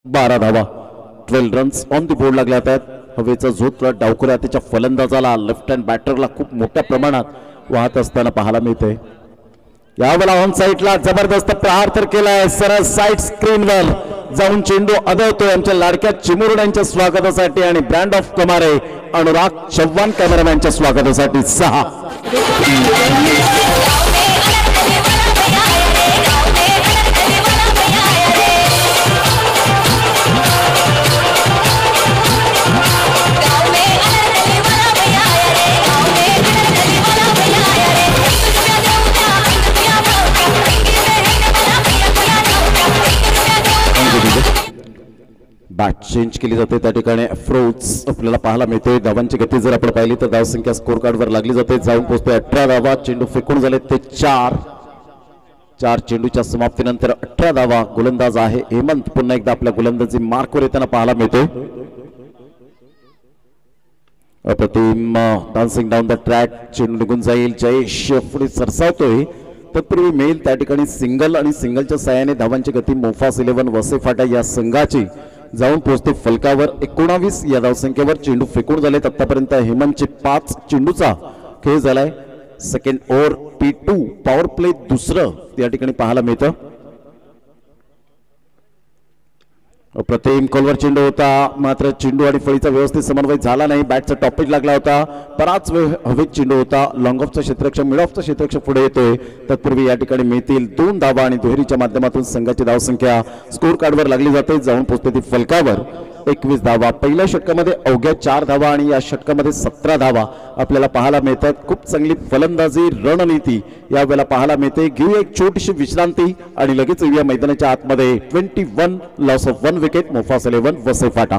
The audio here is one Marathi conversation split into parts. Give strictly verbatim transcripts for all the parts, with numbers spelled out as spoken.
बारा धावा twelve runs on the board लागल्या आहेत. हवेचा झोत डावखुऱ्या त्याच्या फलंदाजाला लेफ्ट हँड बॅटरला खूप मोठ्या प्रमाणात वाहत असताना पाहायला मिळते. यावेळेला ऑन साईडला जबरदस्त प्रहार तर केलाय. सरळ साईड स्क्रीनवर जाऊन चेंडू आदळतोय आमच्या लाडक्या चिमुरड्यांच्या स्वागतासाठी आणि ब्रँड ऑफ कमारे अनुराग चव्हाण कॅमेरामॅनच्या स्वागतासाठी सहा. बॅट चेंज केली जाते त्या ठिकाणी अप्रोच आपल्याला पाहायला मिळते. धावांची गती जर आपण पाहिली तर धावसंख्या स्कोर कार्डवर लागली जाते. जाऊन पोहोचते अठरा धावा. चेंडू फेकून झाले ते चार. चार चेंडूच्या समाप्तीनंतर अठरा धावा. गोलंदाज आहे हेमंत. पुन्हा एकदा आपल्या गोलंदाजी मार्कवर येताना पाहायला मिळतो. अप्रतिम डान्सिंग डाऊन द ट्रॅक. चेंडू निघून जाईल. जयेश पुढे सरसावतोय. तत्पूर्वी मेल त्या ठिकाणी सिंगल आणि सिंगलच्या साहाय्याने धावांची गती मोफास इलेव्हन वसे फाटा या संघाची जाऊन पोहोचते फलकावर. एकोणावीस या धावसंख्येवर चेंडू फेकून झालेत. आतापर्यंत हेमंतचे पाच चेंडूचा खेळ झालाय. Second over P two power play दुसरं या ठिकाणी पाहायला मिळतं. प्रतिम कॉलवर चेंडू होता मात्र चेंडू आणि फळीचा व्यवस्थित समन्वय झाला नाही. बॅटचा टॉपेज लागला होता. बराच वेळ हवेत चेंडू होता. लॉंग ऑफचा क्षेत्ररक्षक मिड ऑफचा क्षेत्ररक्षक पुढे येतोय. तत्पूर्वी या ठिकाणी मिळतील दोन धावा आणि दुहेरीच्या माध्यमातून संघाची धावसंख्या स्कोर कार्डवर लागली जाते. जाऊन पोहोचते ती फलकावर एकवीस धावा. पहिल्या षटकामध्ये अवघ्या चार धावा आणि या षटकामध्ये सतरा धावा आपल्याला पाहायला मिळतात. खूप चांगली फलंदाजी रणनीती यावेळेला पाहायला मिळते. घेऊ एक छोटीशी विश्रांती आणि लगेच येऊया मैदानाच्या आतमध्ये. Twenty one loss of one wicket मोफास इलेव्हन वसई फाटा.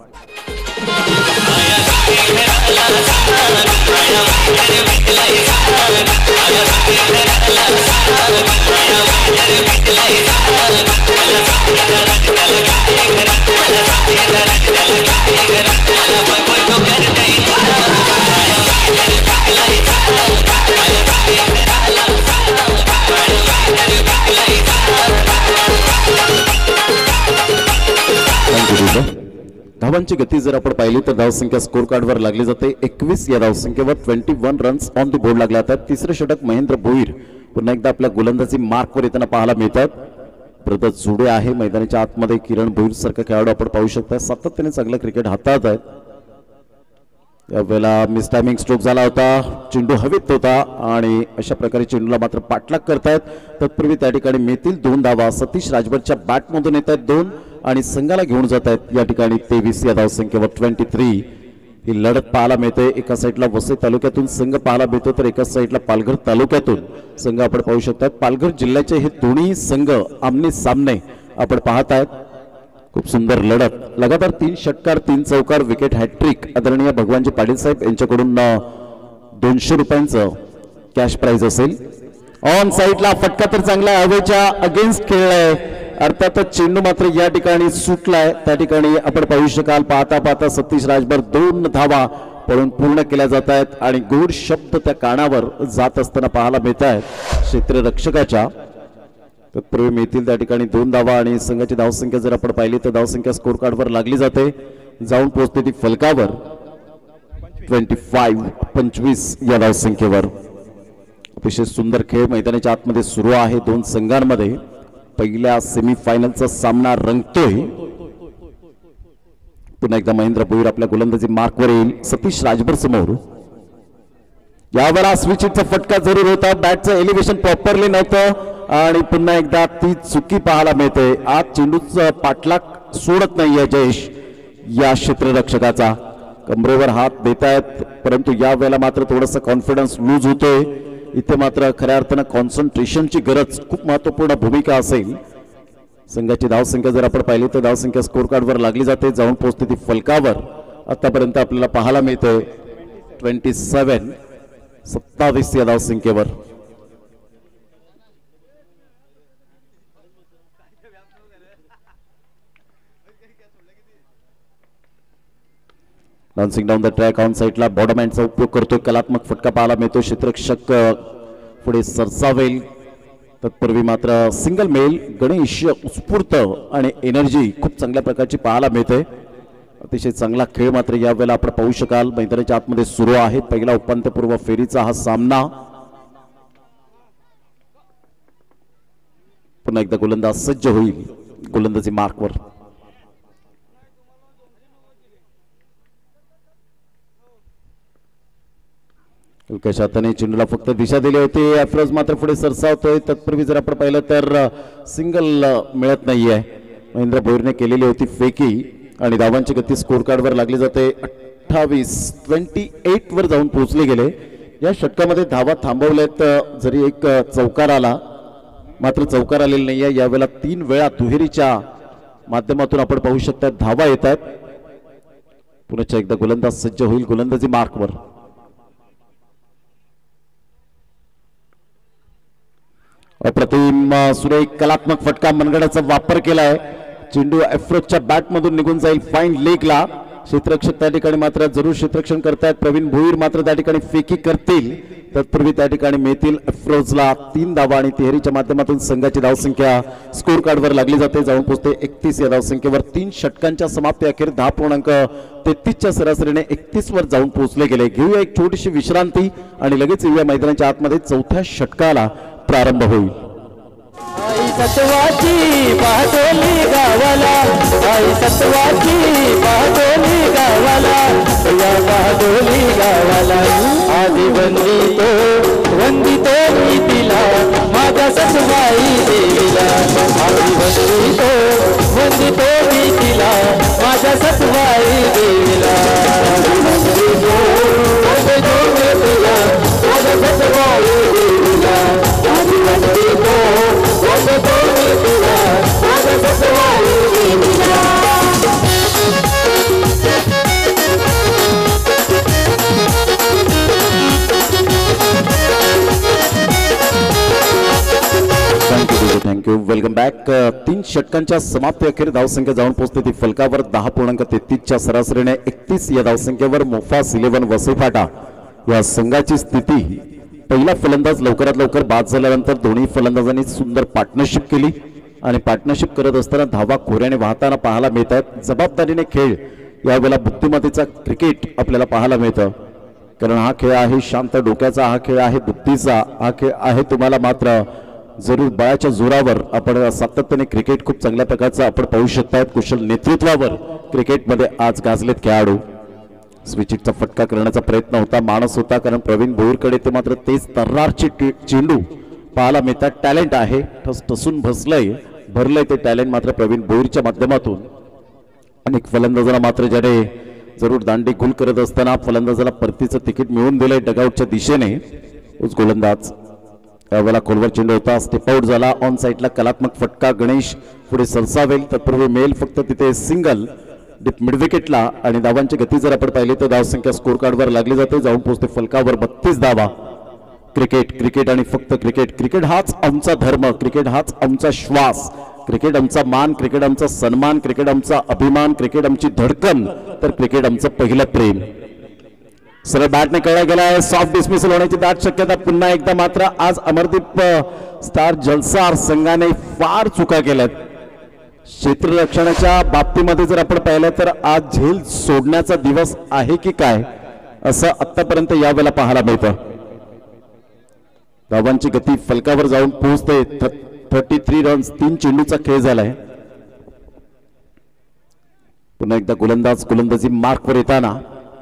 धावांची गती जर आपण पाहिली तर धावसंख्या स्कोर कार्डवर लागली जाते. एकवीस या धावसंख्येवर twenty one runs on the board लागले जातात. तिसरं षटक महेंद्र भोईर पुन्हा एकदा आपल्या गोलंदाजी मार्कवर येताना पाहायला मिळतात. ब्रदर जुडे आहे मैदानाच्या आतमध्ये. किरण भोईर सारखा खेळाडू आपण पाहू शकता. सातत्याने चांगलं क्रिकेट हातात आहेत. यावेळेला मिस टायमिंग स्ट्रोक झाला होता. चेंडू हवेत होता आणि अशा प्रकारे चेंडूला मात्र पाठलाग करतायत. तत्पूर्वी त्या ठिकाणी मिळतील दोन धावा. सतीश राजभरच्या बॅटमधून येत आहेत दोन आणि संघाला घेऊन जात आहेत. या ठिकाणी तेवीस या धावसंख्येवर ट्वेंटी थ्री ही लढत पाहायला मिळते. एका साईडला वसई तालुक्यातून संघ पाहायला मिळतो तर एका साईडला पालघर तालुक्यातून संघ आपण पाहू शकतात. पालघर जिल्ह्याचे हे दोन्ही संघ आमने सामने आपण पाहत आहेत. खूप सुंदर लढत. लगातार तीन षटकार तीन चौकार विकेट हॅट्रिक. आदरणीय भगवानजी पाटील साहेब यांच्याकडून दोनशे रुपयांचं कॅश प्राइज असेल. ऑन साईडला फटका तर चांगला हवेच्या अगेन्स्ट खेळलाय. अर्थातच चेंडू मात्र या ठिकाणी सुटलाय. त्या ठिकाणी आपण पाहू शकाल. पाहता पाहता सतीश राजभर दोन धावा पळून पूर्ण केल्या जात आहेत आणि गोड शब्द त्या कानावर जात असताना पाहायला मिळत आहेत क्षेत्ररक्षकाच्या. तत्पूर्वी मिळतील त्या ठिकाणी दोन धावा आणि संघाची धावसंख्या जर आपण पाहिली तर धावसंख्या स्कोर कार्डवर लागली जाते. जाऊन पोहोचते ती फलकावर ट्वेंटी फाईव्ह पंचवीस या धावसंख्येवर. अतिशय सुंदर खेळ मैदानाच्या आतमध्ये सुरू आहे. दोन संघांमध्ये पहिल्या सेमीफायनलचा सामना रंगतोय. पुन्हा एकदा महेंद्र भोईर आपल्या गोलंदाजी मार्कवर येईल. सतीश राजभर समोर. यावेळेला स्विचिंगचा फटका जरूर होता. बॅटचं एलिव्हेशन प्रॉपरली नव्हतं आणि पुन्हा एकदा ती चुकी पाहायला मिळते. आज चेंडूचा पाठलाग सोडत नाहीये जयेश या क्षेत्ररक्षकाचा. कमरेवर हात देत आहेत परंतु यावेळेला मात्र थोडासा कॉन्फिडन्स लूज होतोय. इथे मात्र खऱ्या अर्थानं कॉन्सन्ट्रेशनची गरज खूप महत्वपूर्ण भूमिका असेल. संघाची धावसंख्या जर आपण पाहिली तर धावसंख्या स्कोर कार्डवर लागली जाते. जाऊन पोहोचते ती फलकावर. आतापर्यंत आपल्याला पाहायला मिळते ट्वेंटी सेव्हन सत्तावीस या धावसंख्येवर. Dancing down the track on साईडला बॉटम हँडचा उपयोग करतोय. कलात्मक फटका पाहायला मिळतो. क्षेत्ररक्षक पुढे सरसावेल तत्पूर्वी मात्र सिंगल मेल गणेश उत्स्फूर्त आणि एनर्जी खूप चांगल्या प्रकारची पाहायला मिळते। अतिशय चांगला खेळ मात्र यावेळेला आपण पाहू शकाल मैदानाच्या आतमध्ये सुरू आहे। पहिला उपांत्यपूर्व फेरीचा हा सामना। पुन्हा एकदा गोलंदाज सज्ज होईल गोलंदाजी मार्कवर। हलक्याशा हाताने चेंडूला फक्त दिशा दिली होती। अफरोज मात्र पुढे सरसावतोय। तत्पूर्वी जर आपण पाहिलं तर सिंगल मिळत नाहीये। महेंद्र भोईरने केलेली होती फेकी आणि धावांची गती स्कोर कार्डवर लागली जाते। अठ्ठावीस अठ्ठावीस वर जाऊन पोहोचले गेले। या षटकामध्ये धावा थांबवल्यात जरी एक चौकार आला मात्र चौकार आलेला नाहीये। यावेळेला तीन वेळा दुहेरीच्या माध्यमातून आपण पाहू शकता धावा येतात। पुन्हा एकदा गोलंदाज सज्ज होईल गोलंदाजी मार्कवर। अप्रतिम सुरेख कलात्मक फटका मनगडाचा वापर केलाय। चेंडू अफ्रोजच्या बॅट मधून निघून जाईल फाईन लेगला। क्षेत्ररक्षक त्या ठिकाणी मात्र जरूर क्षेत्ररक्षण करतायत। प्रवीण भोईर मात्र त्या ठिकाणी फेकी करतील। तत्पूर्वी त्या ठिकाणी मिळतील अफ्रोजला तीन धावा आणि तिहेरीच्या माध्यमातून संघाची धावसंख्या स्कोर कार्डवर लागली जाते। जाऊन पोहोचते एकतीस या धावसंख्येवर। तीन षटकांच्या समाप्ती अखेर दहा पूर्णांक तेहतीसच्या सरासरीने एकतीस वर जाऊन पोहोचले गेले। घेऊया एक छोटीशी विश्रांती आणि लगेच येऊया मैदानाच्या आतमध्ये चौथ्या षटकाला प्रारंभ होईल। आई सत्वाची बादोली गावाला, आई सत्वाची बादोली गावाला, या बादोली गावाला आधी वंदितो वंदितो मी तिला माझ्या सतवाई देवीला। आधी वंदितो वंदितो मी तिला माझ्या सतवाई देवीला। वंदितो वंदितो मी तिला माझ्या सतवाई देवीला। आधी वंदितो वंदितो मी तिला माझ्या सतवाई देवीला। Thank you welcome back. तीन षटकांच्या समाप्ती अखेर धावसंख्या जाऊन पोहोचते ती फलकावर दहा पूर्णांक तेहतीसच्या सरासरीने एकतीस या धावसंख्येवर मोफास इलेव्हन वसईफाटा या संघाची स्थिती। पहिला फलंदाज लवकरात लवकर बाद झाल्यानंतर दोन्ही फलंदाजांनी सुंदर पार्टनरशिप केली आणि पार्टनरशिप करत असताना धावा खोऱ्याने वाहताना पाहायला मिळतात। जबाबदारीने खेळ यावेळेला बुद्धिमत्तेचा क्रिकेट आपल्याला पाहायला मिळतं, कारण हा खेळ आहे शांत डोक्याचा, हा खेळ आहे बुद्धीचा, हा खेळ आहे तुम्हाला मात्र जरूर बळाच्या जोरावर आपण सातत्याने क्रिकेट खूप चांगल्या प्रकारचं आपण पाहू शकतात। कुशल नेतृत्वावर क्रिकेटमध्ये आज गाजलेत खेळाडू। स्विचिटचा फटका करण्याचा प्रयत्न होता, माणूस होता, कारण प्रवीण भोईरकडे ते मात्र तेज तर्रारचे चेंडू पाहायला मिळतात। टॅलेंट आहे, ठसठसून भसलंय भरलंय ते टॅलेंट मात्र प्रवीण भोईरच्या माध्यमातून। अनेक फलंदाजांना मात्र ज्याने जरूर दांडी गुल करत असताना फलंदाजाला परतीचं तिकीट मिळवून दिलंय डगआउटच्या दिशेने। उच गोलंदाज त्यावेळेला खोलवर चेंडू होता, स्टेप आउट झाला। ऑन साइडला कलात्मक फटका, गणेश पुढे सरसावेल। तत्पूर्वी मेल फक्त तिथे सिंगल डिप मिड विकेटला आणि धावांची गती जर आपण पाहिली तर धावसंख्या स्कोर कार्डवर लागली जाते। जाऊन पोहोचते फलकावर बत्तीस धावा। क्रिकेट क्रिकेट आणि फक्त क्रिकेट। क्रिकेट हाच आमचा धर्म, क्रिकेट हाच आमचा श्वास, क्रिकेट आमचा मान, क्रिकेट आमचा सन्मान, क्रिकेट आमचा अभिमान, क्रिकेट आमची धडकन, तर क्रिकेट आमचं पहिलं प्रेम। सरळ बॅटने कळला गेला आहे, सॉफ्ट डिसमिसल होण्याची दाट शक्यता। पुन्हा एकदा मात्र आज अमरदीप स्टार जलसार संघाने फार चुका केल्यात क्षेत्ररक्षणाच्या बाबतीमध्ये। जर आपण पाहिलं तर आज झेल सोडण्याचा दिवस आहे की काय असं आतापर्यंत यावेळेला पाहायला मिळतं। धावांची गती फलकावर जाऊन पोहोचते थर्टी थ्री रन्स। तीन चेंडूचा खेळ झालाय। पुन्हा एकदा गोलंदाज गोलंदाजी मार्कवर येताना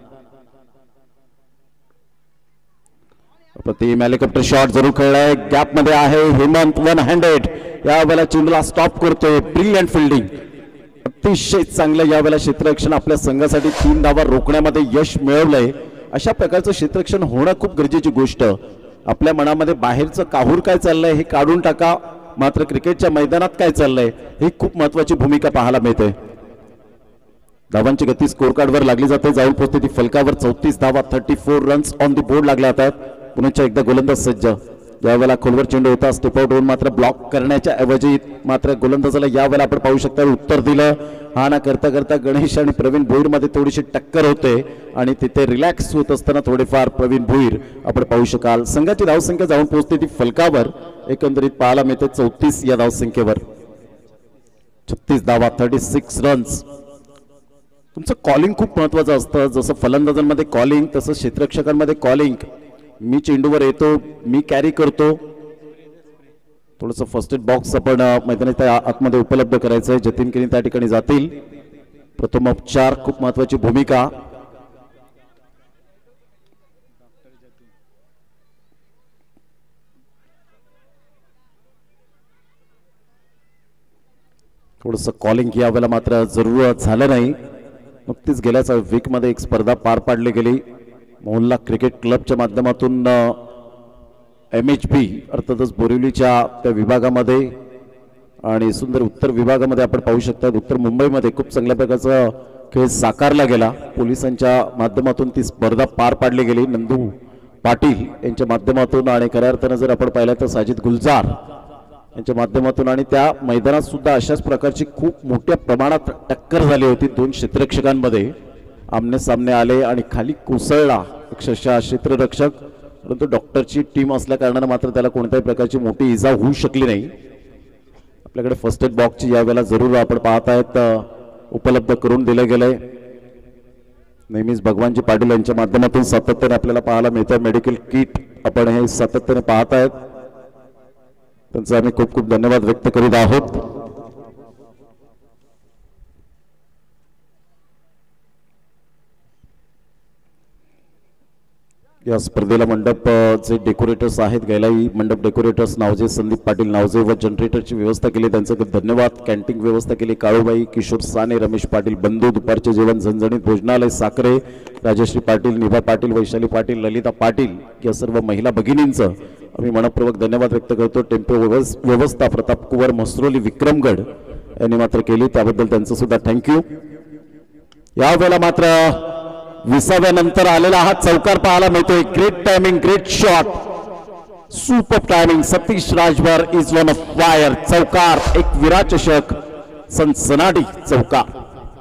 प्रतिम हेलिकॉप्टर शॉट जरूर खेळलाय, गॅप मध्ये आहे हेमंत, वन हँडेड यावेळेला चेंडूला स्टॉप करतोय। ब्रिलियंट फिल्डिंग, अतिशय चांगलं यावेळेला क्षेत्ररक्षण आपल्या संघासाठी तीन धावा रोखण्यामध्ये यश मिळवलंय। अशा प्रकारचं क्षेत्ररक्षण होणं खूप गरजेची गोष्ट। आपल्या मनामध्ये बाहेरचं काहूर काय चाललंय हे काढून टाका, मात्र क्रिकेटच्या मैदानात काय चाललंय ही खूप महत्वाची भूमिका पाहायला मिळते। धावांची गती स्कोर कार्डवर लागली जाते। जाऊन पोहोचते ती फलकावर चौतीस धावा, thirty four runs on the board लागल्या जातात। पुन्हा एकदा गोलंदाज सज्ज, यावेळेला खोलवर चेंडू होता, स्टेप आउट होऊन मात्र ब्लॉक करण्याच्या ऐवजी मात्र गोलंदाजाला यावेळेला आपण पाहू शकता उत्तर दिलं। हा ना करता करता गणेश आणि प्रवीण भोईर मध्ये थोडीशी टक्कर होते आणि तिथे रिलॅक्स होत असताना थोडेफार प्रवीण भोईर आपण पाहू शकाल. संघाची धावसंख्या जाऊन पोहोचते ती फलकावर, एकंदरीत पाहायला मिळते चौतीस या धावसंख्येवर. छत्तीस धावा, थर्टी सिक्स रन्स. तुमचं कॉलिंग खूप महत्वाचं असतं. जसं फलंदाजांमध्ये कॉलिंग तसं क्षेत्ररक्षकांमध्ये कॉलिंग. मी चेंडूवर येतो, मी कॅरी करतो. थोडंसं फर्स्ट एड बॉक्स आपण मैदानात आतमध्ये उपलब्ध करायचं आहे. जतीन किनी त्या ठिकाणी जातील. प्रथमोपचार खूप महत्वाची भूमिका. थोडंसं कॉलिंग यावेळेला मात्र जरूर झालं नाही. नुकतीच गेल्याच वीकमध्ये एक स्पर्धा पार पाडली गेली मोहल्ला क्रिकेट क्लबच्या माध्यमातून एम एच बी अर्थातच बोरिवलीच्या त्या विभागामध्ये आणि सुंदर उत्तर विभागामध्ये आपण पाहू शकता. उत्तर मुंबईमध्ये खूप चांगल्या प्रकारचा खेळ साकारला गेला. पोलिसांच्या माध्यमातून ती स्पर्धा पार पाडली गेली नंदू पाटील यांच्या माध्यमातून आणि खऱ्या अर्थानं जर आपण पाहिलं तर साजिद गुलजार यांच्या माध्यमातून. आणि त्या मैदानात सुद्धा अशाच प्रकारची खूप मोठ्या प्रमाणात टक्कर झाली होती. दोन क्षेत्ररक्षकांमध्ये आमने सामने आले आणि खाली कोसळला अक्षरशः क्षेत्ररक्षक, परंतु डॉक्टरची टीम असल्या कारणाने मात्र त्याला कोणत्याही प्रकारची मोठी इजा होऊ शकली नाही. आपल्याकडे फर्स्ट एड बॉक्सची यावेळेला जरूर आपण पाहत आहेत उपलब्ध करून दिले गेले. नेहमीच भगवानजी पाटील यांच्या माध्यमातून सातत्याने आपल्याला पाहायला मिळतं. मेडिकल किट आपण हे सातत्याने पाहत आहेत. त्यांचा आम्ही खूप खूप धन्यवाद व्यक्त करीत आहोत. या स्पर्धेला मंडप जे डेकोरेटर्स आहेत, गैलाई मंडप डेकोरेटर्स नावजे, संदीप पाटील नावजे व जनरेटरची व्यवस्था केली त्यांचं खूप धन्यवाद. कॅन्टीन व्यवस्था केली काळूबाई, किशोर साने, रमेश पाटील बंधू, दुपारचे जेवण झणझणीत भोजनालय साखरे, राजश्री पाटील, निभा पाटील, वैशाली पाटील, ललिता पाटील या सर्व महिला भगिनींचं आम्ही मनपूर्वक धन्यवाद व्यक्त करतो. टेम्पो व्यवस्था प्रताप कुवर, म्हसरोली, विक्रमगड यांनी मात्र केली, त्याबद्दल त्यांचं सुद्धा थँक्यू. यावेळेला मात्र विसाव्यानंतर आलेला हा चौकार पाहायला मिळतोय. Great timing, great shot, super timing. Satish Rajbhar is on of fire. चौकार, एक विराट चषक, सनसनाटी चौकार.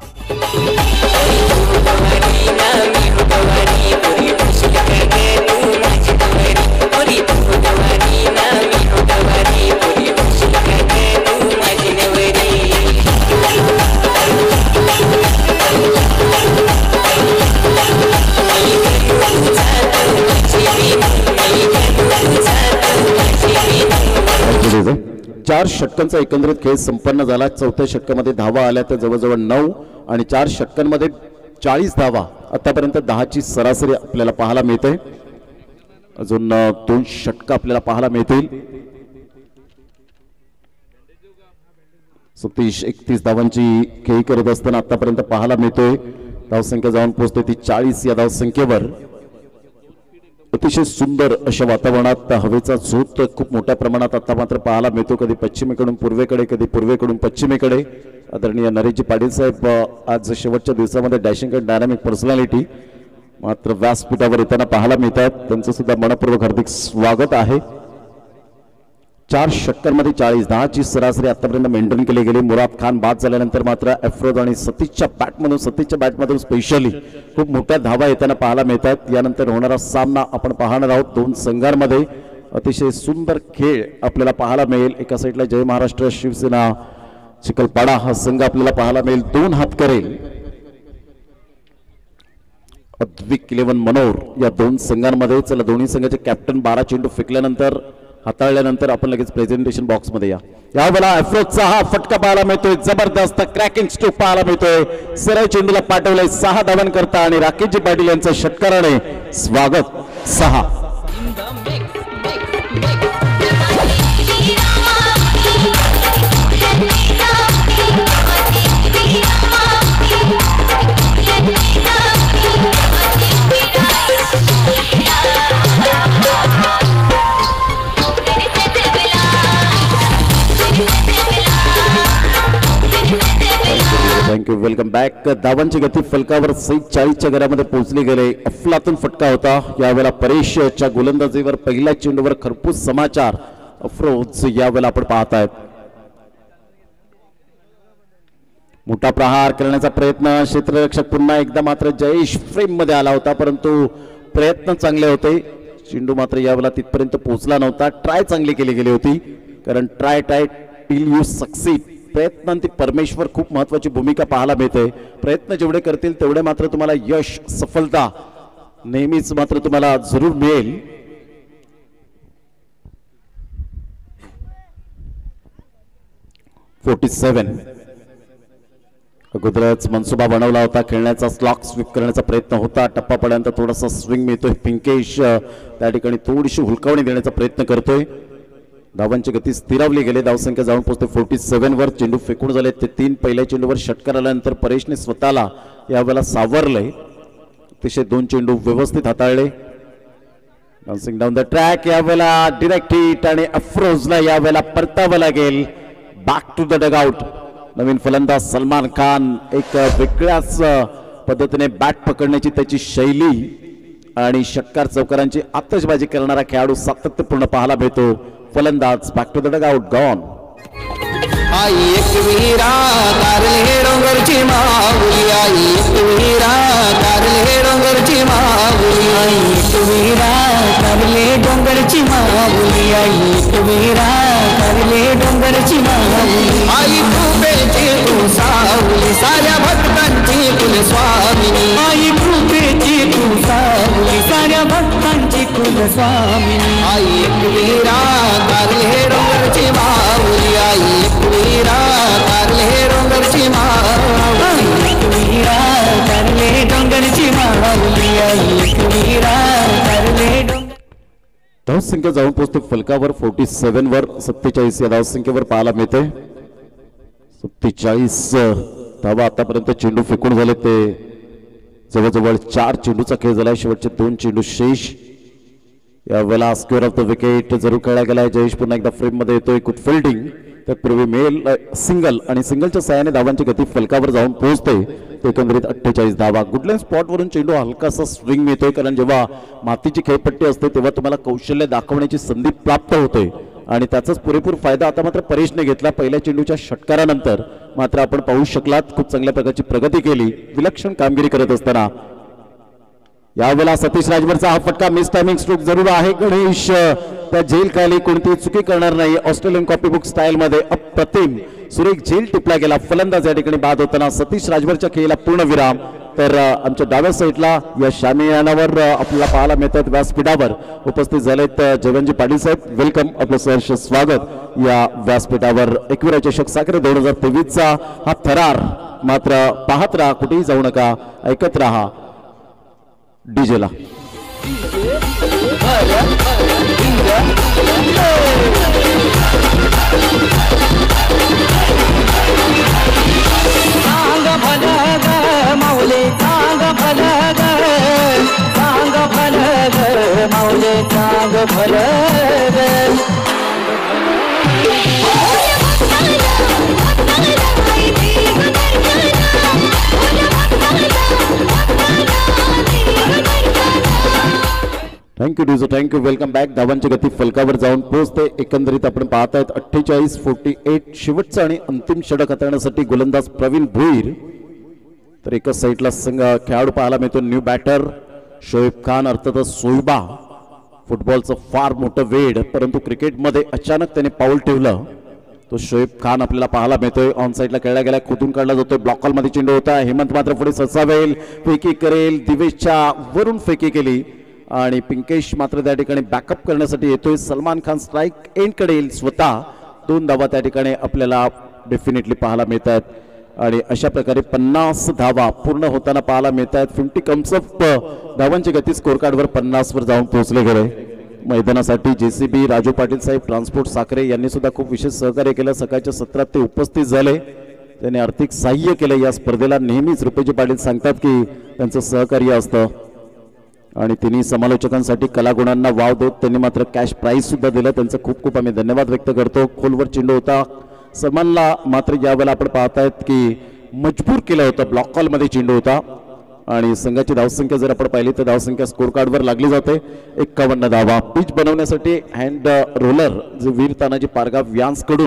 चार षटकांचा एकंदरीत खेळ संपन्न झाला. चौथ्या षटकामध्ये धावा आल्या तर जवळजवळ नऊ आणि चार षटकांमध्ये चाळीस धावा आतापर्यंत दहाची सरासरी आपल्याला पाहायला मिळते. अजून दोन षटक आपल्याला पाहायला मिळतील. सतीश एकतीस धावांची खेळी करत असताना आतापर्यंत पाहायला मिळतोय. धावसंख्या जाऊन पोहोचते ती चाळीस या धावसंख्येवर. अतिशय सुंदर अशा वातावरणात हवेचा झोत खूप मोठ्या प्रमाणात आता मात्र पाहायला मिळतो. कधी पश्चिमेकडून पूर्वेकडे, कधी पूर्वेकडून पश्चिमेकडे. आदरणीय नरेशजी पाटील साहेब आज शेवटच्या दिवसामध्ये डॅशिंग अँड डायनामिक पर्सनॅलिटी मात्र व्यासपीठावर येताना पाहायला मिळतात. त्यांचं सुद्धा मनपूर्वक हार्दिक स्वागत आहे. चार षटकांमध्ये चाळीस, दहाची सरासरी आतापर्यंत मेंटेन केली गेली. मुराद खान बाद झाल्यानंतर मात्र अफ्रोज आणि सतीशच्या बॅटमधून सतीशच्या बॅटमधून स्पेशली खूप मोठ्या धावा येताना पाहायला मिळतात. यानंतर होणारा सामना आपण पाहणार आहोत. दोन संघांमध्ये अतिशय सुंदर खेळ आपल्याला पाहायला मिळेल. एका साईडला जय महाराष्ट्र शिवसेना चिखलपाडा हा संघ आपल्याला पाहायला मिळेल, दोन हात करेल. अद्विक इलेव्हन मनोर या दोन संघांमध्ये. चला, दोन्ही संघाचे कॅप्टन बारा चेंडू फेकल्यानंतर हाताळल्यानंतर आपण लगेच प्रेझेंटेशन बॉक्स मध्ये या. यावेळेला अफ्रोजचा हा फटका पाहायला मिळतोय. जबरदस्त क्रॅकिंग स्ट्रोक पाहायला मिळतोय. सरळ चेंडूला पाठवलंय सहा धावन करता आणि राकेशजी पाटील यांचं षटकाराने स्वागत. सहा थँक्यू. Welcome back. धावांची गती फलकावर सहित चाळीसच्या घरामध्ये पोहोचली गेले. अफलातून फटका होता. यावेळेला परेशच्या गोलंदाजीवर पहिल्या चेंडूवर खरपूस समाचार. अफ्रोज यावेळेला आपण पाहत आहेत. मोठा प्रहार करण्याचा प्रयत्न, क्षेत्ररक्षक पुन्हा एकदा मात्र जयेश फ्रेम मध्ये आला होता, परंतु प्रयत्न चांगले होते. चेंडू मात्र यावेळेला तिथपर्यंत पोहोचला नव्हता. ट्राय चांगली केली गेली होती, कारण try try till you succeed, प्रयत्नांती परमेश्वर खूप महत्वाची भूमिका पाहायला मिळते. प्रयत्न जेवढे करतील तेवढे मात्र तुम्हाला यश, सफलता नेहमीच मात्र तुम्हाला जरूर मिळेल. फोर्टी सेवन अगोदरच मनसुबा बनवला होता खेळण्याचा, स्लॉक स्वीप करण्याचा प्रयत्न होता. टप्पा पड्यानंतर थोडासा स्विंग मिळतोय. पिंकेश त्या ठिकाणी थोडीशी हुलकावणी देण्याचा प्रयत्न करतोय. धावांची गती स्थिरावली गेली. धावसंख्या जाऊन पोहोचते फोर्टी सेवन वर. चेंडू फेकून झाले ते तीन. पहिल्या चेंडूवर षटकार आल्यानंतर परेशने स्वतःला यावेळेला सावरलंय. अतिशय दोन चेंडू व्यवस्थित हाताळले. डान्सिंग डाऊन द ट्रॅक यावेळेला डिरेक्ट हिट आणि अफ्रोजला यावेळेला परतावं लागेल. Back to the dugout. नवीन फलंदाज सलमान खान एक वेगळ्याच पद्धतीने बॅट पकडण्याची त्याची शैली आणि षटकार चौकारांची आतषबाजी करणारा खेळाडू सातत्यपूर्ण पाहायला मिळतो. फलंदाज back to the dugout. Gone. आई एक वीरा कारले डोंगरची माऊली, आई एक वीरा कारले डोंगरची माऊली, आई एक वीरा कारले डोंगरची माऊली, आई एक वीरा कारले डोंगरची माऊली. आई कृपेची तू सावली, साऱ्या भक्तांची कुलस्वामिनी, आई कृपेची तू सावली, साऱ्या भक्तांची कुलस्वामिनी. आई एक वीरा कारले डोंगरची माऊली, आई एक वीरा कारले डोंगरची माऊली, एक वीरा कारले डोंगरची माऊली, एक वीरा कारले डोंगर. धावसंख्या जाऊन पोहोचते फलकावर फोर्टी सेवन वर. सत्तेचाळीस या धावसंख्येवर पाहायला मिळते. सत्तेचाळीस धावा आतापर्यंत चेंडू फेकून झाले ते जवळजवळ चार चेंडूचा खेळ झाला. शेवटचे दोन चेंडू शेष. यावेळेला स्क्वेअर ऑफ द विकेट जरूर खेळला गेलाय. जयेश पुन्हा एकदा फ्रेम मध्ये येतोय. Good fielding. तत्पूर्वी मेल सिंगल आणि सिंगलच्या सहाय्याने धावांची गती फलकावर जाऊन पोहोचते. एकंदरीत अठ्ठेचाळीस धावा. गुडलँड स्पॉट वरून चेंडू हलकासा स्विंग मिळतोय, कारण जेव्हा मातीची खेळपट्टी असते तेव्हा तुम्हाला कौशल्य दाखवण्याची संधी प्राप्त होते आणि त्याचाच पुरेपूर फायदा आता मात्र परेशने घेतला. पहिल्या चेंडूच्या षटकारानंतर मात्र आपण पाहू शकलात खूप चांगल्या प्रकारची प्रगती केली विलक्षण कामगिरी करत असताना. यावेळेला सतीश राजभरचा हा फटका मिस टायमिंग स्ट्रोक जरूर आहे. गणेश त्या झेल खाली कोणतीही चुकी करणार नाही. ऑस्ट्रेलियन कॉपीबुक स्टाईल मध्ये अप्रतिम सुरेख झेल टिपला गेला. फलंदाज या ठिकाणी बाद होताना सतीश राजभरच्या खेळीला पूर्ण विराम. तर आमच्या डाव्या साईडला या शामियानावर आपल्याला पाहायला मिळतात व्यासपीठावर उपस्थित झालेत जयवंतजी पाटील साहेब. वेलकम, आपलं सहर्ष स्वागत या व्यासपीठावर. एकविरा चषक साखरे दोन हजार तेवीस चा हा थरार मात्र पाहत राहा, कुठेही जाऊ नका, ऐकत राहा डीजेला. सांग भलं ग माऊले, सांग भलं ग, सांग भलं ग माऊले, सांग भलं ग. थँक्यू डीजो, थँक्यू. Welcome back. धावांची गती फलकावर जाऊन पोहोचते. एकंदरीत आपण पाहतायत अठ्ठेचाळीस फोर्टी एट. शेवटचा आणि अंतिम षटक हाताळण्यासाठी गोलंदाज प्रवीण भुईर. तर एकाच साईडला संघ खेळाडू पाहायला मिळतो न्यू बॅटर शोएब खान, अर्थातच सोयबा. फुटबॉलचं फार मोठं वेड, परंतु क्रिकेटमध्ये अचानक त्याने पाऊल ठेवलं. तो शोएब खान आपल्याला पाहायला मिळतोय. ऑन साईडला खेळला गेला, खोदून काढला जातोय. ब्लॉक मध्ये चेंडू होता. हेमंत मात्र पुढे ससावेल, फेकी करेल. दिवेशच्या वरून फेकी केली आणि पिंकेश मात्र त्या ठिकाणी बॅकअप करण्यासाठी येतोय. सलमान खान स्ट्राईक एंडकडे येईल स्वतः. दोन धावा त्या ठिकाणी आपल्याला डेफिनेटली पाहायला मिळत आहेत आणि अशा प्रकारे पन्नास धावा पूर्ण होताना पाहायला मिळत आहेत. फिफ्टी कम्स अप धावांची गती स्कोर कार्डवर पन्नास वर जाऊन पोहोचले गेले. मैदानासाठी जेसीबी राजू पाटील साहेब, ट्रान्सपोर्ट साखरे यांनी सुद्धा खूप विशेष सहकार्य केलं. सकाळच्या सत्रात ते उपस्थित झाले, त्यांनी आर्थिक सहाय्य केलं या स्पर्धेला. नेहमीच रुपेजी पाटील सांगतात की त्यांचं सहकार्य असतं आणि तिन्ही समालोचकांसाठी कलागुणांना वाव देत त्यांनी मात्र कॅश प्राइज सुद्धा दिलं. त्यांचं खूप खूप आम्ही धन्यवाद व्यक्त करतो. खोलवर चेंडू होता. सलमानला मात्र यावेळेला आपण पाहतायत की मजबूर केलं होतं. ब्लॉक कॉलमध्ये चेंडू होता आणि संघाची धावसंख्या जर आपण पाहिली तर धावसंख्या स्कोर कार्डवर लागली जाते. एक्कावन्न धावा. पिच बनवण्यासाठी हँड रोलर जे वीर तानाजी पारगाव यांसकडून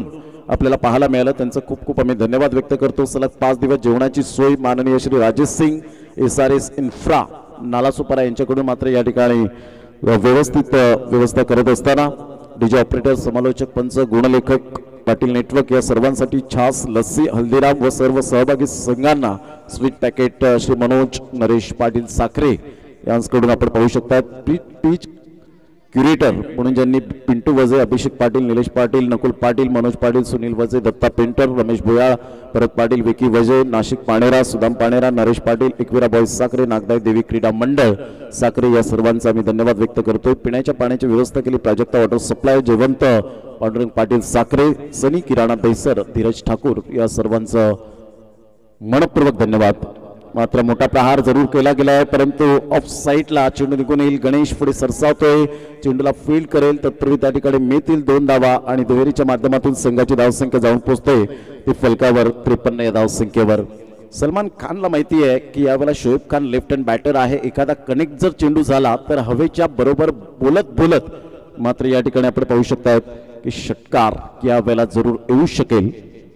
आपल्याला पाहायला मिळालं, त्यांचं खूप खूप आम्ही धन्यवाद व्यक्त करतो. सलग पाच दिवस जेवणाची सोय माननीय Shri Rajesh Singh S R S infra Nalasopara यांच्याकडून मात्र या ठिकाणी व्यवस्थित व्यवस्था करत असताना डीजे ऑपरेटर, समालोचक, पंच, गुणलेखक, पाटील नेटवर्क या सर्वांसाठी छास, लस्सी, हल्दीराम व सर्व सहभागी संघांना स्वीट पॅकेट श्री मनोज नरेश पाटील साखरे यांच्याकडून आपण पाहू शकता. पीच क्युरेटर म्हणून ज्यांनी पिंटू वजे, अभिषेक पाटील, निलेश पाटील, नकुल पाटील, मनोज पाटील, सुनील वजे, दत्ता पेंटर, रमेश भुयाळ, भरत पाटील, विकी वजे, नाशिक पाणेरा, सुदाम पाणेरा, नरेश पाटील, एकविरा बॉईज साखरे, नागदाई देवी क्रीडा मंडळ साखरे या सर्वांचा आम्ही धन्यवाद व्यक्त करतोय. पिण्याच्या पाण्याची व्यवस्था केली प्राजक्ता वॉटर सप्लाय, जयवंत पांडुरंग पाटील साखरे, सनी किराणा दैसर, धीरज ठाकूर या सर्वांचं मनपूर्वक धन्यवाद. मात्र मोठा प्रहार जरूर केला गेला आहे, परंतु ऑफ साईडला चेंडू निघून येईल. गणेश पुढे सरसावतोय, चेंडूला फील्ड करेल, तत्पूर्वी त्या ठिकाणी मिळतील दोन धावा आणि दुहेरीच्या माध्यमातून संघाची धावसंख्या जाऊन पोहोचते ती फलकावर त्रेपन्न या धावसंख्येवर. सलमान खानला माहिती आहे की यावेळेला Shoaib Khan left hand batter आहे, एखादा कनेक्ट जर चेंडू झाला तर हवेच्या बरोबर बोलत बोलत मात्र या ठिकाणी आपण पाहू शकता की षटकार यावेळेला जरूर येऊ शकेल.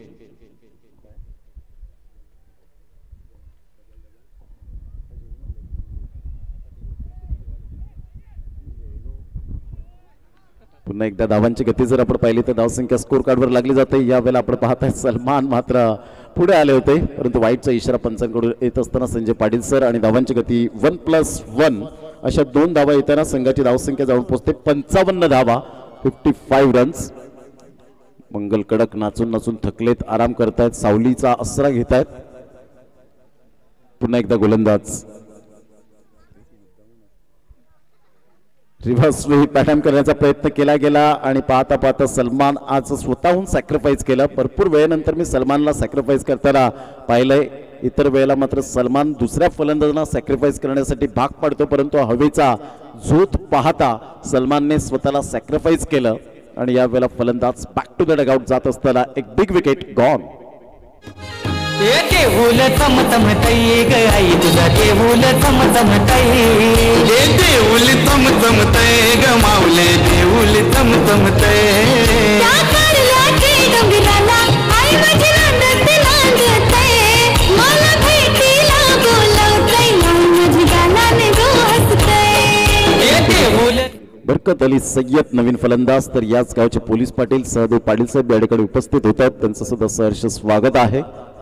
पुन्हा एकदा धावांची गती जर आपण पाहिली तर धावसंख्या स्कोर कार्डवर लागली जाते. यावेळेला आपण पाहताय सलमान मात्र पुढे आले होते, परंतु वाईटचा इशारा पंचांकडून येत असताना संजय पाटील सर आणि धावांची गती वन प्लस वन अशा दोन धावा येताना संघाची धावसंख्या जाऊन पोहोचते पंचावन्न धावा, फिफ्टी फाईव्ह रन्स. मंगल कडक नाचून नाचून थकलेत, आराम करतायत, सावलीचा आसरा घेतायत. पुन्हा एकदा गोलंदाज रिव्हर्स स्वीप पॅटर्न करण्याचा प्रयत्न केला गेला आणि पाहता पाहता सलमान आज स्वतःहून सॅक्रिफाईस केलं. भरपूर वेळेनंतर मी सलमानला सॅक्रिफाईस करताना पाहिलंय. इतर वेळेला मात्र सलमान दुसऱ्या फलंदाजांना सॅक्रिफाईस करण्यासाठी भाग पडतो, परंतु हवेचा झोत पाहता सलमानने स्वतःला सॅक्रिफाईस केलं आणि यावेळेला फलंदाज बॅक टू द डगआउट जात असताना एक बिग विकेट गॉन. देऊल चमचमतई ग आई तुझा देऊल चमचमतई, देऊल चमचमतई ग माऊले देऊल चमचमतई. त्या कडल्या की गंभीराला आई माझी नांदते नांदते, मला भेटीला बोलवतई माझी गालाने हसतई. देऊल बरकत अली सय्यद नवीन फलंदाज, तर याच गावचे पोलीस पाटील सहदेव पाटील साहेब या ठिकाणी उपस्थित होतात, त्यांचं सुद्धा सहर्ष स्वागत आहे.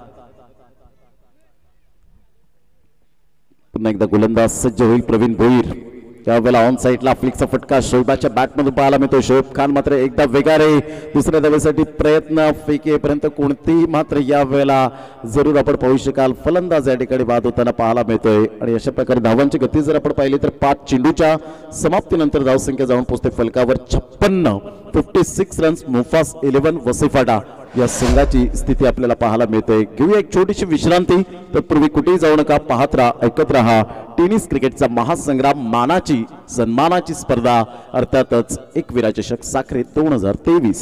पुन्हा एकदा गोलंदाज सज्ज होईल प्रवीण भोईर. त्यावेळेला ऑन साईडला फ्लिकचा फटका शोएबाच्या बॅटमधून पाहायला मिळतो. शोएब खान मात्र एकदा वेगारे दुसऱ्या धावेसाठी प्रयत्न, फेकेपर्यंत कोणतीही मात्र यावेळेला जरूर आपण पाहू शकाल फलंदाज या ठिकाणी बाद होताना पाहायला मिळतोय. आणि अशा प्रकारे धावांची गती जर आपण पाहिली तर पाच चेंडूच्या समाप्तीनंतर धावसंख्या जाऊन पोहोचते फलकावर छप्पन्न, फिफ्टी सिक्स रन्स. मुफास इलेव्हन वसिफाटा या संघाची स्थिती आपल्याला पाहायला मिळते. घेऊया एक छोटीशी विश्रांती, तत्पूर्वी कुठेही जाऊ नका, पाहत राहा, ऐकत राहा. टेनिस क्रिकेटचा महासंग्राम, मानाची सन्मानाची स्पर्धा, अर्थातच एकविरा चषक साखरे दोन हजार तेवीस.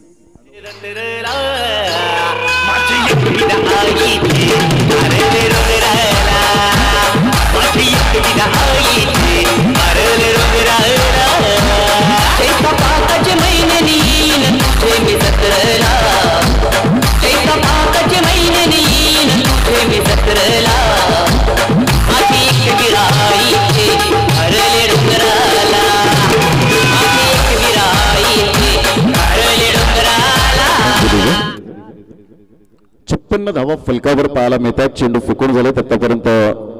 छप्पन्न धावा फलकावर पाहायला मिळतात. चेंडू फुकून झाले आतापर्यंत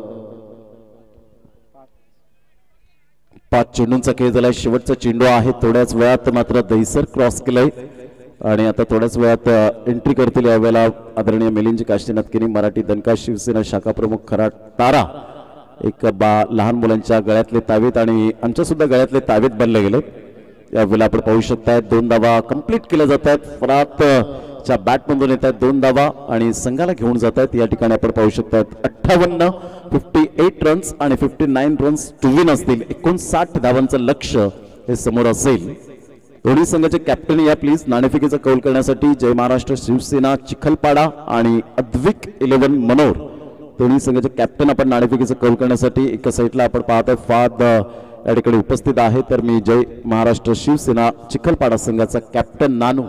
पाच चेंडूंचा खेळ झाला. शेवटचा चेंडू आहे. थोड्याच वेळात मात्र दहिसर क्रॉस केलंय आणि आता थोड्याच वेळात एंट्री करतील यावेळेला आदरणीय मिलिंद काशीनाथ केनी, मराठी दणका शिवसेना शाखा प्रमुख खरा तारा. एक बा लहान मुलांच्या गळ्यातले तावीत आणि आमच्या सुद्धा गळ्यातले तावीत बनले गेले. यावेळेला आपण पाहू शकताय दोन धावा कंप्लीट केल्या जात आहेत. फरात च्या बॅटमधून येत आहेत दोन धावा आणि संघाला घेऊन जात आहेत. या ठिकाणी आपण पाहू शकतात अठ्ठावन्न, फिफ्टी एट रन्स आणि fifty nine runs to win असतील. एकोणसाठ धावांचं लक्ष हे समोर असेल. दोन्ही संघाचे कॅप्टन या प्लीज नाणेफेकीचा कौल करण्यासाठी. जय महाराष्ट्र शिवसेना चिखलपाडा आणि अद्विक इलेव्हन मनोर दोन्ही संघाचे कॅप्टन आपण नाणेफेकीचा कौल करण्यासाठी. एका साईडला आपण पाहतोय फाद या ठिकाणी उपस्थित आहे, तर मी जय महाराष्ट्र शिवसेना चिखलपाडा संघाचा कॅप्टन नानू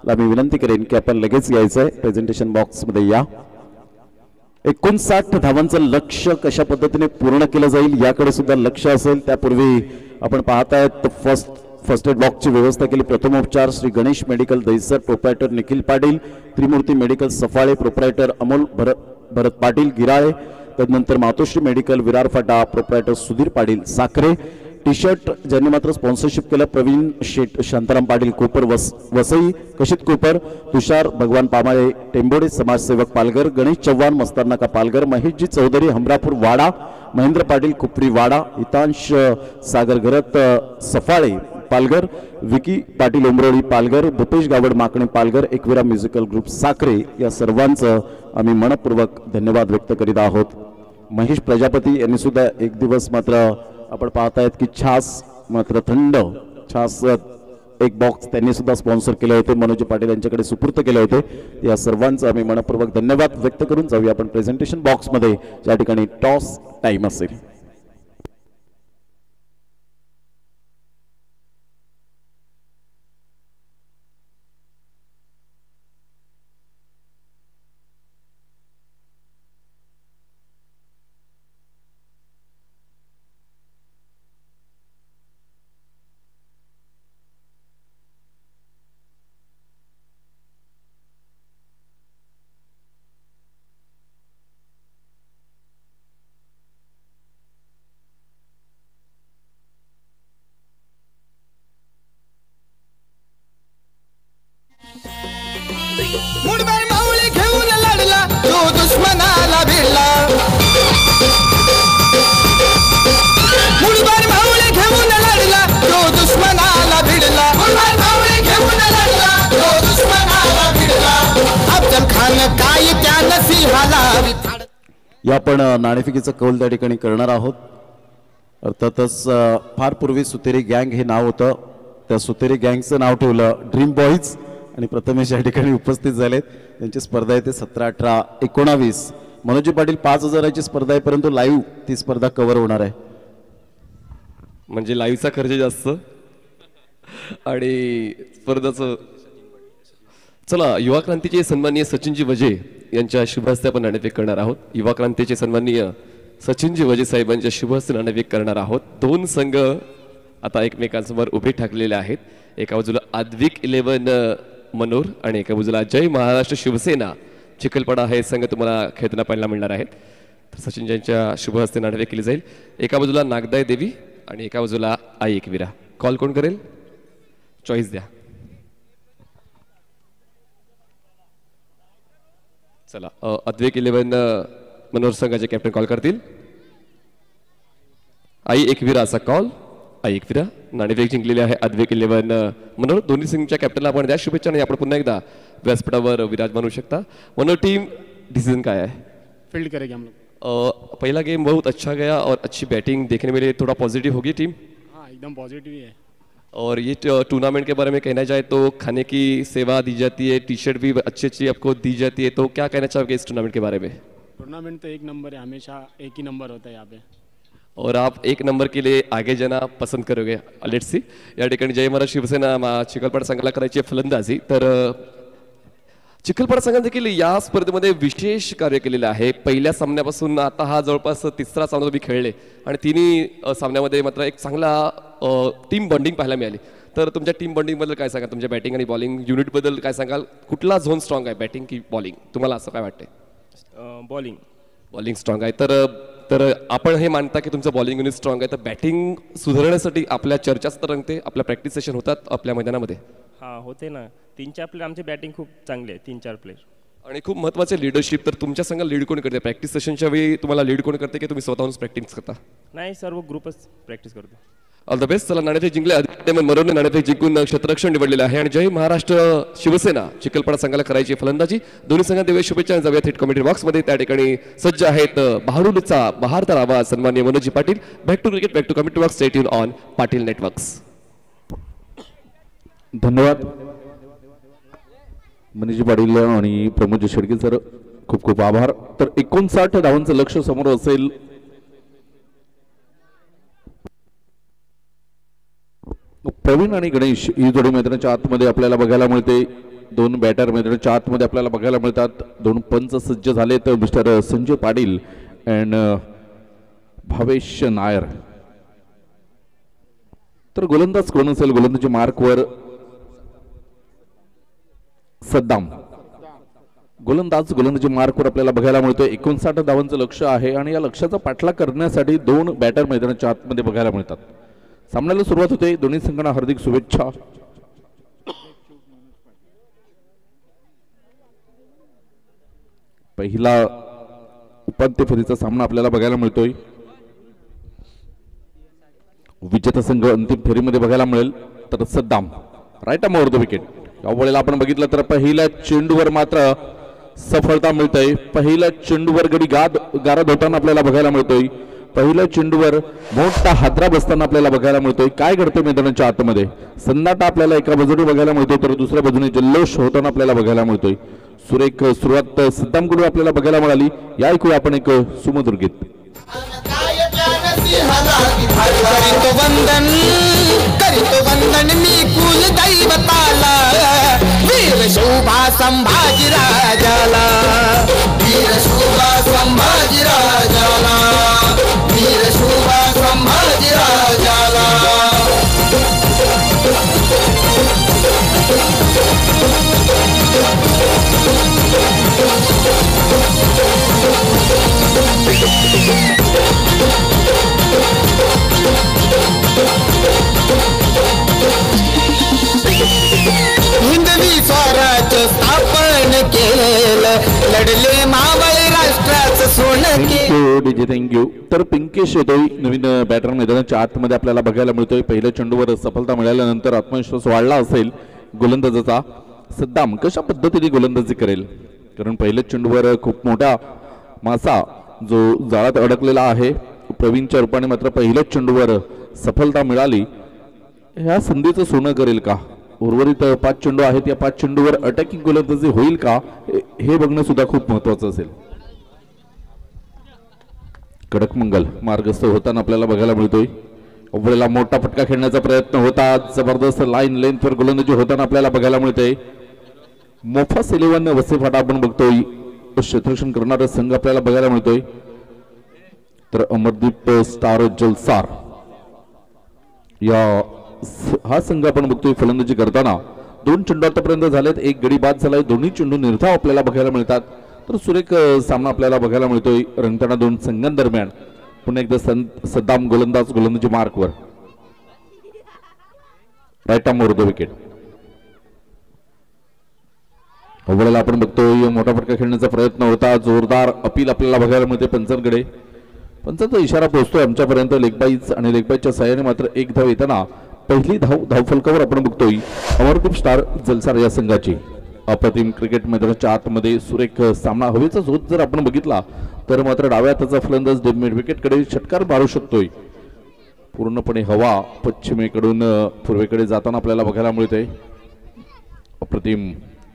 मी विनंती करेन की आपण लगेच यायचंय प्रेझेंटेशन बॉक्स मध्ये या. एकोणसाठ धावांचं लक्ष्य कशा पद्धतीने पूर्ण केलं जाईल याकडे सुद्धा लक्ष असेल. त्यापूर्वी आपण पाहतायत फर्स्ट फर्स्ट एड बॉक्सची व्यवस्था केली. प्रथमोपचार Shri Ganesh medical Dahisar, proprietor Nikhil Patil, Trimurti medical Safale, proprietor Amol Bharat Bharat Patil Girale. तदनंतर Matoshri medical Virar Phata, proprietor Sudhir Patil Sakhare. T shirt ज्यांनी मात्र स्पॉन्सरशिप केलं प्रवीण शेठ, शांताराम पाटील कोपर वस वसई, कशित कोपर, तुषार भगवान पामाळे टेंबोडे समाजसेवक पालघर, गणेश चव्हाण मस्तारनाका पालघर, महेशजी चौधरी हमरापूर वाडा, महेंद्र पाटील खुपरी वाडा, हितांश सागर घरत सफाळे पालघर, विकी पाटील उमरोळी पालघर, भूपेश गावड माकणे पालघर, एकविरा म्युझिकल ग्रुप साखरे. या सर्वांचं आम्ही मनपूर्वक धन्यवाद व्यक्त करीत आहोत. महेश प्रजापती यांनी सुद्धा एक दिवस मात्र आपण पाहतायत की छास मात्र थंड छास एक बॉक्स त्यांनी सुद्धा स्पॉन्सर केले होते, मनोज पाटील यांच्याकडे सुपूर्त केले होते. या सर्वांचं आम्ही मनपूर्वक धन्यवाद व्यक्त करून जाऊया आपण प्रेझेंटेशन बॉक्स मध्ये, ज्या ठिकाणी टॉस टाइम असेल. मुठभर माऊली घेऊन लढला तो दुश्मनाला भिडला. मुठभर माऊली घेऊन लढला तो दुश्मनाला भिडला. मुठभर माऊली घेऊन लढला तो दुश्मनाला भिडला. अफजल खान काय त्या नसिहाला. या आपण नाणेफेकीचं कौल त्या ठिकाणी करणार आहोत. अर्थातच फार पूर्वी सुतेरी गँग हे नाव होतं, त्या सुतेरी गँगचं नाव ठेवलं ड्रीम बॉईज आणि प्रथमेश या ठिकाणी उपस्थित झालेत. त्यांची स्पर्धा आहे ते सतरा अठरा एकोणावीस. मनोजी पाटील पाच हजाराची स्पर्धा आहे, परंतु लाईव्ह ती स्पर्धा कव्हर होणार आहे. म्हणजे लाईव्हचा खर्च जास्त आणि स्पर्धाचं. चला, युवा क्रांतीचे सन्माननीय सचिनजी वजे यांच्या शुभहस्ते आपण नाणेफेक करणार आहोत. युवा क्रांतीचे सन्माननीय सचिनजी वजे साहेबांच्या शुभहस्ते नाणेफेक करणार आहोत. दोन संघ आता एकमेकांसमोर उभे ठाकलेले आहेत. एका बाजूला आद्विक इलेव्हन मनोर आणि एका बाजूला जय महाराष्ट्र शिवसेना चिखलपाडा हे संघ तुम्हाला खेळताना पाहायला मिळणार आहेत. तर सचिन यांच्या शुभहस्ते नाणेफेक केली जाईल. एका बाजूला नागदाय देवी आणि एका बाजूला आई एकविरा. कॉल कोण करेल? चॉईस द्या. चला, अद्वैक इलेव्हन मनोर संघाचे कॅप्टन कॉल करतील. आई एकविरा असा कॉल. आई एकविरा नाणेफेक जिंकलेली आहे अद्वैक इलेव्हन मनोर. दोन्ही संघाच्या कॅप्टनला आपण द्या शुभेच्छा आणि आपण पुन्हा एकदा व्यासपीठावर विराजमान होऊ शकता. मनोर टीम डिसीजन क्या है? फील्ड करेंगे हम लोग. uh, पहला गेम बहुत अच्छा गया और अच्छी बैटिंग देखने में थोड़ा पॉजिटिव होगी टीम. हाँ, एकदम पॉजिटिव ही है. और ये टूर्नामेंट के बारे में कहना जाए तो खाने की सेवा दी जाती है, टी शर्ट भी अच्छी अच्छी आपको दी जाती है, तो क्या कहना चाहोगे इस टूर्नामेंट के बारे में? टूर्नामेंट तो एक नंबर है, हमेशा एक ही नंबर होता है यहाँ पे. और आप एक नंबर के लिए आगे जाना पसंद करोगे. Let's see. या ठिकाणी जय महाराज शिवसेना चिखलपाडा संघाला करायची फलंदाजी. तर चिखलपाडा संघाने देखील या स्पर्धेमध्ये विशेष कार्य केलेलं आहे. पहिल्या सामन्यापासून आता हा जवळपास तिसरा सामना तुम्ही खेळले आणि तिन्ही सामन्यामध्ये मात्र एक चांगला टीम बॉन्डिंग पाहायला मिळाली. तर तुमच्या टीम बॉन्डिंग बद्दल काय सांगाल? तुमच्या बॅटिंग आणि बॉलिंग युनिट बद्दल काय सांगाल? कुठला झोन स्ट्रॉंग आहे, बॅटिंग की बॉलिंग? तुम्हाला असं काय वाटतंय? बॉलिंग बॉलिंग स्ट्रॉंग आहे. तर तर आपण हे मानता की तुमचं बॉलिंग युनिट स्ट्रॉंग आहे, तर बॅटिंग सुधारण्यासाठी आपल्या चर्चाच तर रंगते, आपल्या प्रॅक्टिस सेशन होतात आपल्या मैदानामध्ये. हां, होते ना. तीन चार प्लेयर आमची बॅटिंग खूप चांगली आहे. तीन चार प्लेयर आणि खूप महत्त्वाचे लीडरशिप. तर तुमच्या संघाला लीड कोण करते? प्रॅक्टिस सेशनच्या वेळी तुम्हाला लीड कोण करते की तुम्ही स्वतःहून प्रॅक्टिस करता? नाही, सर्व ग्रुपच प्रॅक्टिस करतो. All the best. चला, नाणेफेक जिंकले अद्वैत मनोरने नाणेफेक जिंकून क्षेत्ररक्षण निवडलेलं आहे आणि जय महाराष्ट्र शिवसेना चिखलपाडा संघाला करायची फलंदाजी. दोन्ही संघांना देऊया शुभेच्छा. जाऊया थेट कमेंट्री बॉक्समध्ये. त्या ठिकाणी सज्ज आहेत बहारुलचा बहारदार आवाज सन्माननीय Manoji Patil. Back to cricket, back to commentary box. Stay tune on Patil networks. धन्यवाद मनोजी पाटील आणि प्रमोद शेडके सर, खूप खूप आभार. तर एकोणसाठ धावांचं लक्ष समोर असेल. प्रवीण आणि गणेश ही जोडी मैदानाच्या आतमध्ये आपल्याला बघायला मिळते. दोन बॅटर मैदानाच्या आतमध्ये आपल्याला बघायला मिळतात. दोन पंच सज्ज झाले तर मिस्टर संजय पाटील अँड भावेश नायर. तर गोलंदाज कोण असेल? गोलंदाजी मार्कवर सद्दाम. गोलंदाज गोलंदाजी मार्कवर आपल्याला बघायला मिळतोय. एकोणसाठ धावांचं लक्ष आहे आणि या लक्ष्याचा पाठलाग करण्यासाठी दोन बॅटर मैदानाच्या आतमध्ये बघायला मिळतात. सामन्याला सुरुवात होते. दोन्ही संघांना हार्दिक शुभेच्छा. पहिला उपांत्य फेरीचा सामना आपल्याला बघायला मिळतोय. विजेता संघ अंतिम फेरीमध्ये बघायला मिळेल. तर सद्दाम राईट आर्मवर द विकेट. या वेळेला आपण बघितलं तर पहिल्या चेंडूवर मात्र सफलता मिळते. पहिल्या चेंडूवर गडी गाद गारद होताना आपल्याला बघायला मिळतोय. पहिल्या चेंडूवर मोठा हादरा बसताना आपल्याला बघायला मिळतोय. काय घडते मैदानाच्या आतमध्ये? सन्नाटा आपल्याला एका बाजूने बघायला मिळतोय तर दुसऱ्या बाजूने जल्लोष होताना आपल्याला बघायला मिळतोय. सुरेख सुरुवात सद्दामकडून आपल्याला बघायला मिळाली. या ऐकूया आपण एक सुमधुर गीत. करीतो वंदन करीतो वंदन मी कुल दैवताला वीर शोभा संभाजी राजाला वीर शोभा संभाजी राजाला वीर शोभा संभाजी राजाला. हिंदवी स्वराज्य स्थापन केलं लढले मावळे राष्ट्राचं सोनं केलं. DJ thank you. तर पिंकेश येतोय नवीन बॅटर मैदानाच्या आतमध्ये आपल्याला बघायला मिळतोय. पहिल्या चेंडूवर सफलता मिळाल्यानंतर आत्मविश्वास वाढला असेल गोलंदाजाचा. सद्दाम कशा पद्धतीने गोलंदाजी करेल? कारण पहिल्या चेंडूवर खूप मोठा मासा जो जाळात अडकलेला आहे. प्रवीणच्या रूपाने मात्र पहिल्याच चेंडूवर सफलता मिळाली. ह्या संधीचं सोनं करेल का? उर्वरित पाच चेंडू आहेत. या पाच चेंडूवर अटॅकिंग गोलंदाजी होईल का हे बघणं सुद्धा खूप महत्वाचं असेल. कडक मंगल मार्गस्थ होताना आपल्याला बघायला मिळतोय. वेळेला मोठा फटका खेळण्याचा प्रयत्न होता. जबरदस्त लाईन लेंथवर गोलंदाजी होताना आपल्याला बघायला मिळते. मोफास इलेव्हन वसेफाटा आपण बघतोय. क्षेत्ररक्षण करणारा संघ आपल्याला बघायला मिळतोय. तर अमरदीप स्टार जलसार या हा संघ आपण बघतोय फलंदाजी करताना. दोन चेंडू आतापर्यंत झालेत. एक गडी बाद झालाय. दोन्ही चेंडू निर्धाव आपल्याला बघायला मिळतात. तर सुरेख सामना आपल्याला बघायला मिळतोय रंगताना दोन संघांदरम्यान. पुन्हा एकदा सद्दाम गोलंदाज गोलंदाजी मार्कवर राईट आर्मवर द विकेट. अव्वळाला आपण बघतोय मोठा फटका खेळण्याचा प्रयत्न होता. जोरदार अपील आपल्याला बघायला मिळते पंचांकडे. पंचांचा इशारा पोहोचतोय आमच्यापर्यंत. लेगबाईज आणि लेगबाईजच्या साह्याने मात्र एक धाव येताना पहिली धाव धावफलकावर आपण बघतोय अमरदीप स्टार जलसार या संघाची. अप्रतिम क्रिकेट मैदानाच्या आतमध्ये सुरेख सामना. हवेचा झोत जर आपण बघितला तर मात्र डाव्या हाताचा फलंदाज मिड विकेटकडे षटकार मारू शकतोय. पूर्णपणे हवा पश्चिमेकडून पूर्वेकडे जाताना आपल्याला बघायला मिळते. अप्रतिम.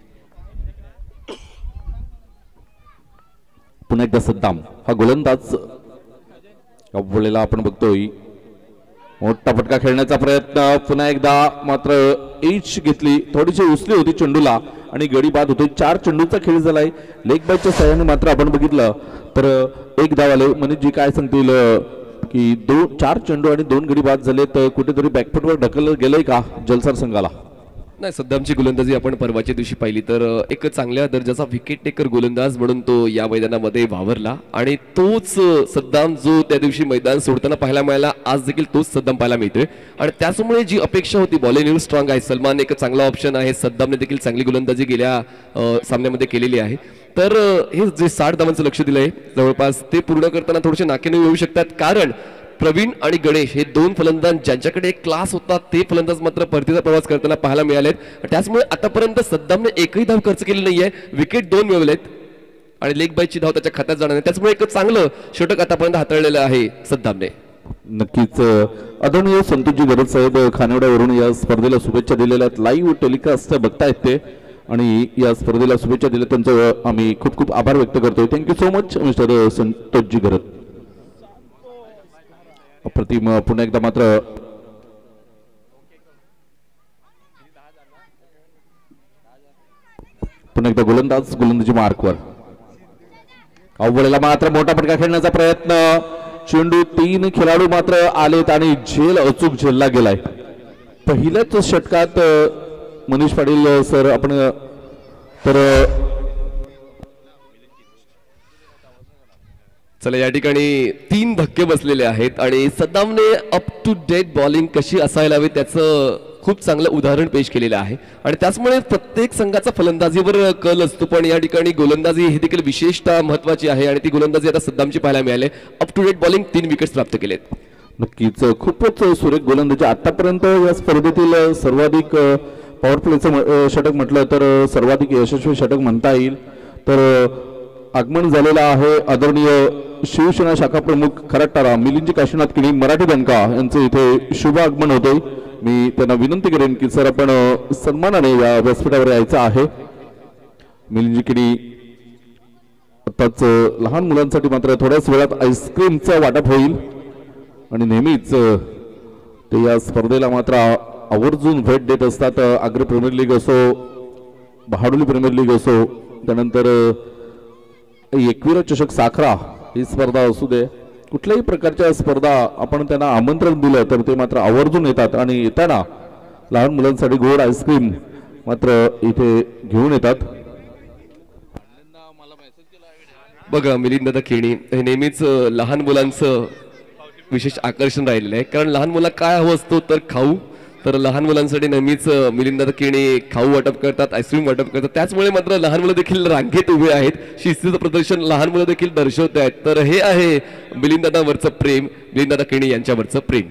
पुन्हा एकदा सद्दाम हा गोलंदाज. वेळेला आपण बघतोय मोठा फटका खेळण्याचा प्रयत्न. पुन्हा एकदा मात्र एच घेतली. थोडीशी उसली होती चेंडूला आणि गडी बाद होतोय. चार चेंडूचा खेळ झालाय. लेग बायच्या साह्याने मात्र आपण बघितलं तर एक धाव आले. म्हणजे जी काय सांगतील की दोन चार चेंडू आणि दोन गडी बाद झाले. तर कुठेतरी बॅकफुटवर ढकललं गेलंय का जलसार संघाला? नाही, सद्दामची गोलंदाजी आपण परवाच्या दिवशी पाहिली तर एक चांगल्या दर्जाचा विकेट टेकर गोलंदाज म्हणून तो या मैदानामध्ये वावरला. आणि तोच सद्दाम जो त्या दिवशी मैदान सोडताना पाहायला मिळाला, आज देखील तोच सद्दाम पाहायला मिळतोय. आणि त्याचमुळे जी अपेक्षा होती बॉलिंग स्ट्रॉंग आहे. सलमान एक चांगला ऑप्शन आहे. सद्दामने देखील चांगली गोलंदाजी गेल्या सामन्यामध्ये केलेली आहे. तर हे जे साठ धावांचं लक्ष दिलंय जवळपास ते पूर्ण करताना थोडेसे नाकेने येऊ शकतात. कारण प्रवीण आणि गणेश हे दोन फलंदाज ज्यांच्याकडे एक क्लास होता ते फलंदाज मात्र परतीचा प्रवास करताना पाहायला मिळालेत. त्याचमुळे आतापर्यंत सद्दामने एकही धाव खर्च केली नाहीये. विकेट दोन मिळवलेत आणि लेग बायची धाव त्याच्या खात्यात जाणार नाही. त्याचमुळे एक चांगलं षटक आतापर्यंत हाताळलेलं आहे सद्दामने. नक्कीच आदरणीय संतोषजी गरज साहेब खानेवाड्यावरून या स्पर्धेला शुभेच्छा दिलेल्या आहेत. लाईव्ह टेलिकास्ट बघतायत ते आणि या स्पर्धेला शुभेच्छा दिल्या त्यांचं आम्ही खूप खूप आभार व्यक्त करतोय. Thank you so much mister Santosh ji गरज. अप्रतिम. पुन्हा एकदा मात्र पुन्हा एकदा गोलंदाज गोलंदाजी मार्कवर. अव्वलेला मात्र मोठा फटका खेळण्याचा प्रयत्न. चेंडू तीन खेळाडू मात्र आलेत आणि झेल अचूक झेलला गेलाय. पहिल्याच षटकात मनीष पाटील सर आपण तर चला या ठिकाणी तीन धक्के बसलेले आहेत आणि सद्दामने अप टू डेट बॉलिंग कशी असायला हवी त्याचं खूप चांगलं उदाहरण पेश केलेलं आहे आणि त्याचमुळे प्रत्येक संघाचा फलंदाजीवर कल असतो, पण या ठिकाणी गोलंदाजी ही देखील विशेषतः महत्वाची आहे आणि ती गोलंदाजी आता सद्दामची पाहायला मिळाली. अप टू डेट बॉलिंग तीन विकेट्स प्राप्त केलेत. नक्कीच खूपच सुरेख गोलंदाजी. आतापर्यंत या स्पर्धेतील सर्वाधिक पॉवर प्लेचं षटक म्हटलं तर सर्वाधिक यशस्वी षटक म्हणता येईल. तर आगमन झालेला आहे आदरणीय शिवसेना शाखा प्रमुख खराटारा मिलिंद काशीनाथ किणी मराठी बँका यांचे इथे शुभ आगमन होते. मी त्यांना विनंती करेन की सर आपण सन्मानाने या व्यासपीठावर यायचं आहे. मिलिंद किणी आताच लहान मुलांसाठी मात्र थोड्याच वेळात आईस्क्रीमचं वाटप होईल आणि नेहमीच ते या स्पर्धेला मात्र आवर्जून भेट देत असतात. आग्रा प्रीमियर लीग असो, बहाडोली प्रीमियर लीग असो, त्यानंतर एकविरा चषक साखरा ही स्पर्धा असू दे, कुठल्याही प्रकारच्या स्पर्धा आपण त्यांना आमंत्रण दिलं तर ते मात्र आवर्जून येतात आणि येताना लहान मुलांसाठी गोड आईस्क्रीम मात्र इथे घेऊन येतात. बघा मिलिंद दादा केणी हे नेहमीच लहान मुलांचं विशेष आकर्षण राहिलेलं आहे, कारण लहान मुला काय हवं असतो तर खाऊ. तर लहान मुलांसाठी नेहमीच मिलिंद दादा केणी खाऊ वाटप करतात, आईस्क्रीम वाटप करतात. त्याचमुळे मात्र लहान मुलं देखील रांगेत उभे आहेत, शिस्तीचं प्रदर्शन लहान मुलं देखील दर्शवत आहेत. तर हे आहे मिलिंद दादावरचं प्रेम, मिलिंद दादा केणी यांच्यावरचं प्रेम.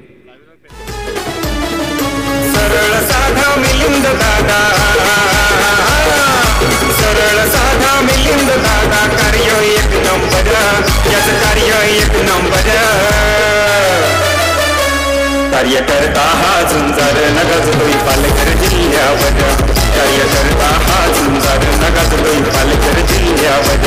सरळ साधा मिलिंद दादा, सरळ साधा मिलिंद दादा, कार्य एक नंबर, याच कार्य एक नंबर. कार्यकर्ता हा झुंजार नगाजतोय पालघर जिल्ह्यावर, कार्यकर्ता हा झुंजार नगाजतोय पालघर जिल्ह्यावर.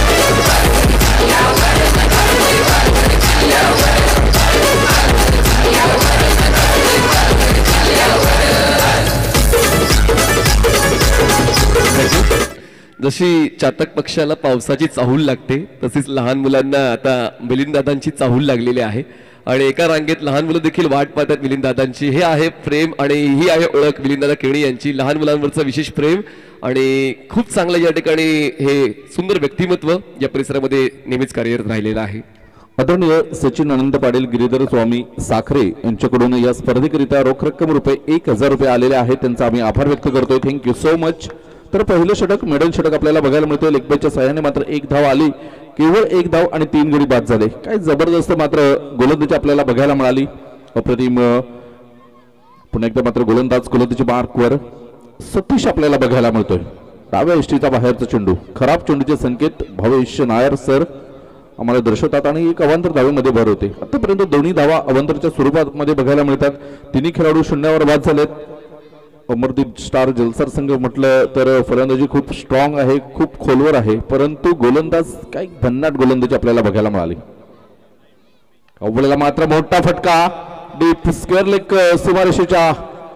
जशी चातक पक्षाला पावसाची चाहूल लागते तशीच लहान मुलांना आता मिलिंद दादांची चाहूल लागलेली आहे आणि एका रांगेत लहान मुलं देखील वाट पाहतात मिलिंद दादांची. हे आहे प्रेम आणि ही आहे ओळख मिलिंद दादा केणी यांची. लहान मुलांवरचं विशेष प्रेम आणि खूप चांगलं या ठिकाणी हे सुंदर व्यक्तिमत्व या परिसरामध्ये नेहमीच कार्यरत राहिलेलं आहे. आदरणीय सचिन आनंद पाटील गिरीधर स्वामी साखरे यांच्याकडून या स्पर्धेकरिता रोख रक्कम रुपये एक हजार रुपये आलेले आहेत, त्यांचा आम्ही आभार व्यक्त करतोय. Thank you so much. तर पहिलं षटक मेडल षटक आपल्याला बघायला मिळतोय. लेगबायच्या सहाय्याने मात्र एक धाव आली, केवळ एक धाव आणि तीन गडी बाद झाले. काय जबरदस्त मात्र गोलंदाजी आपल्याला बघायला मिळाली, अप्रतिम. पुन्हा एकदा मात्र गोलंदाज गोलंदाजी मार्कवर सतीश आपल्याला बघायला मिळतोय. डाव्या इष्टीचा बाहेरचा चेंडू, खराब चेंडूचे संकेत भावेश नायर सर आम्हाला दर्शवतात आणि एक अवांतर धावेमध्ये भर होते. आतापर्यंत दोन्ही धावा अवांतरच्या स्वरूपात मध्ये बघायला मिळतात. तिन्ही खेळाडू शून्यावर बाद झालेत. अमरदीप स्टार जलसर संघ म्हटलं तर फलंदाजी खूप स्ट्रॉंग आहे, खूप खोलवर आहे, परंतु गोलंदाज काही भन्नाट गोलंदाजी आपल्याला बघायला मिळाली. अव्वलेला मात्र मोठा फटका, डीप स्क्वेअर लेग सीमारेषेच्या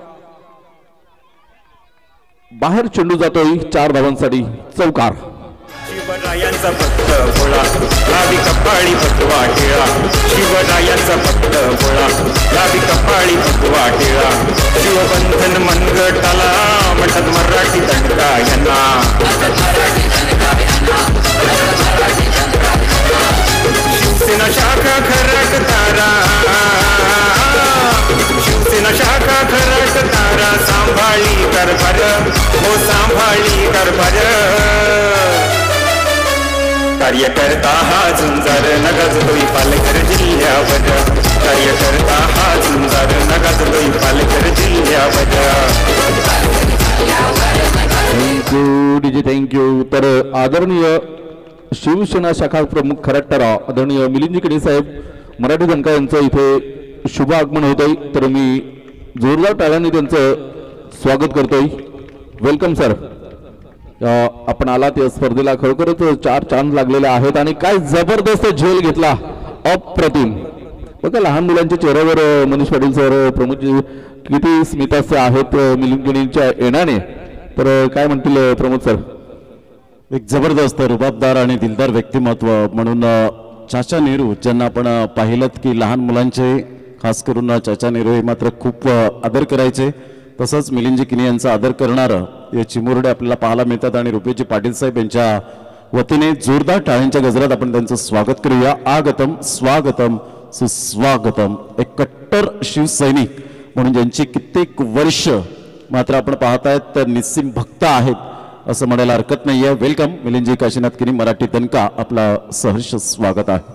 बाहेर चेंडू जातोय. चार धावांसाठी चौकार. शिवरायांचा फक्त बोळा लावी कपाळी फतवा टिळा, शिवरायांचा फक्त बोळा लावी कपाळी फतवा टिळा. शिवबंधन मनगटाला म्हणतात मराठी दंडका यांना. शिवसेना शाखा खरक तारा, शिवसेना शाखा खरक तारा, सांभाळी कारभार हो सांभाळी कारभार. कार्यकर्ता हा झुंजार नगाजतोय पालघर जिल्ह्यावर, कार्यकर्ता हा झुंजार नगाजतोय पालघर जिल्ह्यावर. Thank you DJ, thank you. तर आदरणीय शिवसेना शाखा प्रमुख खराटरा आदरणीय मिलिंद केणी साहेब मराठी बँका यांचं इथे शुभ आगमन होत आहे. तर मी जोरदार टाळ्यांनी त्यांचं स्वागत करतोय. Welcome sir. आपण आलात या स्पर्धेला, खरोखरच चार चांद लागलेले आहेत आणि काय जबरदस्त झेल घेतला, अप्रतिम. बघा लहान मुलांच्या चेहऱ्यावर मनीष पाटील सर प्रमोदजी किती स्मितास्य आहेत मिलिंद केणींच्या येण्याने. तर काय म्हणतील प्रमोद सर? एक जबरदस्त रुबाबदार आणि दिलदार व्यक्तिमत्व म्हणून अ, चाचा नेहरू ज्यांना आपण अ, पाहिलं की लहान मुलांचे खास करून अ, चाचा नेहरू हे मात्र खूप अ, आदर करायचे. तसंच मिलिंदजी किनी यांचा आदर करणारं हे चिमुरडे आपल्याला पाहायला मिळतात आणि रुपेजी पाटील साहेब यांच्या वतीने जोरदार टाळ्यांच्या गजरात आपण त्यांचं स्वागत करूया. आगतम स्वागतम सुस्वागतम. एक कट्टर शिवसैनिक म्हणून ज्यांची कित्येक वर्ष मात्र आपण पाहतायत तर निस्सीम भक्त आहेत असं म्हणायला हरकत नाहीये. वेलकम मिलिंदजी काशीनाथ किनी मराठी दणका, आपला सहर्ष स्वागत आहे.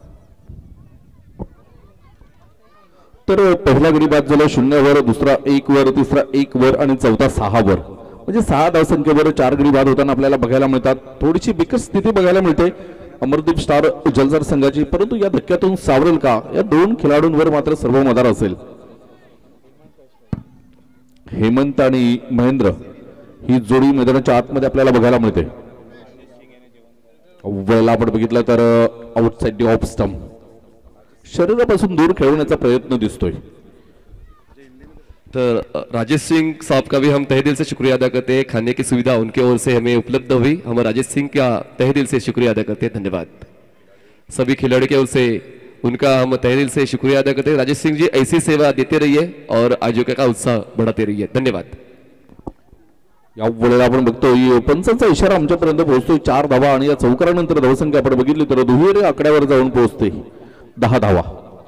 तर पहिला गडी बाद झाला शून्यावर, दुसरा एक वर, तिसरा एक वर आणि चौथा सहा वर, म्हणजे सहा धावसंख्येवर चार गडी बाद होताना आपल्याला बघायला मिळतात. थोडीशी बिकट स्थिती बघायला मिळते अमरदीप स्टार जलसर संघाची, परंतु या धक्क्यातून सावरेल का या दोन खेळाडूंवर मात्र सर्व मदार असेल. हेमंत आणि महेंद्र ही जोडी मैदानाच्या आतमध्ये आपल्याला बघायला मिळते. वेळेला आपण बघितलं तर आउटसाइड ऑफ स्टंप शरीरापासून दूर खेळवण्याचा प्रयत्न दिसतोय. तर अ, राजेश सिंह साहब का भी हम तहे दिल से शुक्रिया अदा करते हैं. खाने की सुविधा उनके ओर से हमें उपलब्ध हुई, हम राजेश सिंह का तहे दिल से शुक्रिया अदा करते हैं. धन्यवाद. सभी खिलाड़ी की ओर से उनका हम तहे दिल से शुक्रिया अदा करते हैं. राजेश सिंह जी ऐसी सेवा देते रहिए और आयोजक का उत्साह बढ़ाते रहिए. धन्यवाद. या वेळेला आपण बघतोय पंचांचा इशारा आमच्यापर्यंत पोहोचतोय. चार धावा आणि या चौकारानंतर धावसंख्या आपण बघितली तर दुहेरी आकड्यावर जाऊन पोहोचते दहा धावा.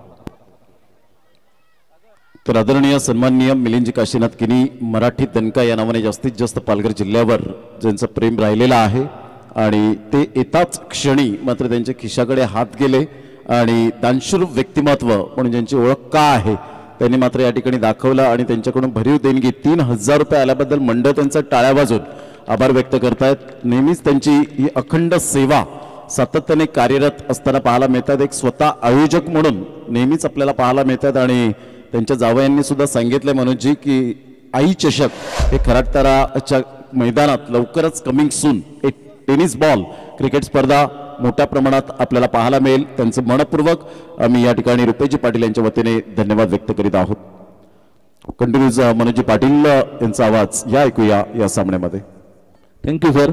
तर आदरणीय सन्माननीय मिलिंदजी काशीनाथ किनी मराठी दणका या नावाने जास्तीत जास्त पालघर जिल्ह्यावर ज्यांचं प्रेम राहिलेलं आहे आणि ते येताच क्षणी मात्र त्यांच्या खिशाकडे हात गेले आणि दानशूर व्यक्तिमत्व म्हणून ज्यांची ओळख का आहे त्यांनी मात्र या ठिकाणी दाखवलं आणि त्यांच्याकडून भरीव देणगी तीन हजार रुपये आल्याबद्दल मंडळ त्यांचा टाळ्या वाजून आभार व्यक्त करतायत. नेहमीच त्यांची ही अखंड सेवा सातत्याने कार्यरत असताना पाहायला मिळतात. एक स्वतः आयोजक म्हणून नेहमीच आपल्याला पाहायला मिळतात आणि त्यांच्या जावयांनी सुद्धा सांगितले मनोजी की आई चषक हे खराटतराच्या मैदानात लवकरच कमिंग सून एक टेनिस बॉल क्रिकेट स्पर्धा मोठ्या प्रमाणात आपल्याला पाहायला मिळेल. त्यांचं मनपूर्वक आम्ही या ठिकाणी रुपेजी पाटील यांच्या वतीने धन्यवाद व्यक्त करीत आहोत. कंटिन्यूज मनोजी पाटील यांचा आवाज या ऐकूया या सामन्यामध्ये. Thank you sir.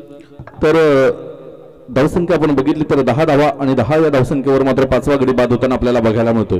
तर धावसंख्या आपण बघितली तर दहा धावा आणि दहा या धावसंख्येवर मात्र पाचवा गडी बाद होताना आपल्याला बघायला मिळतोय.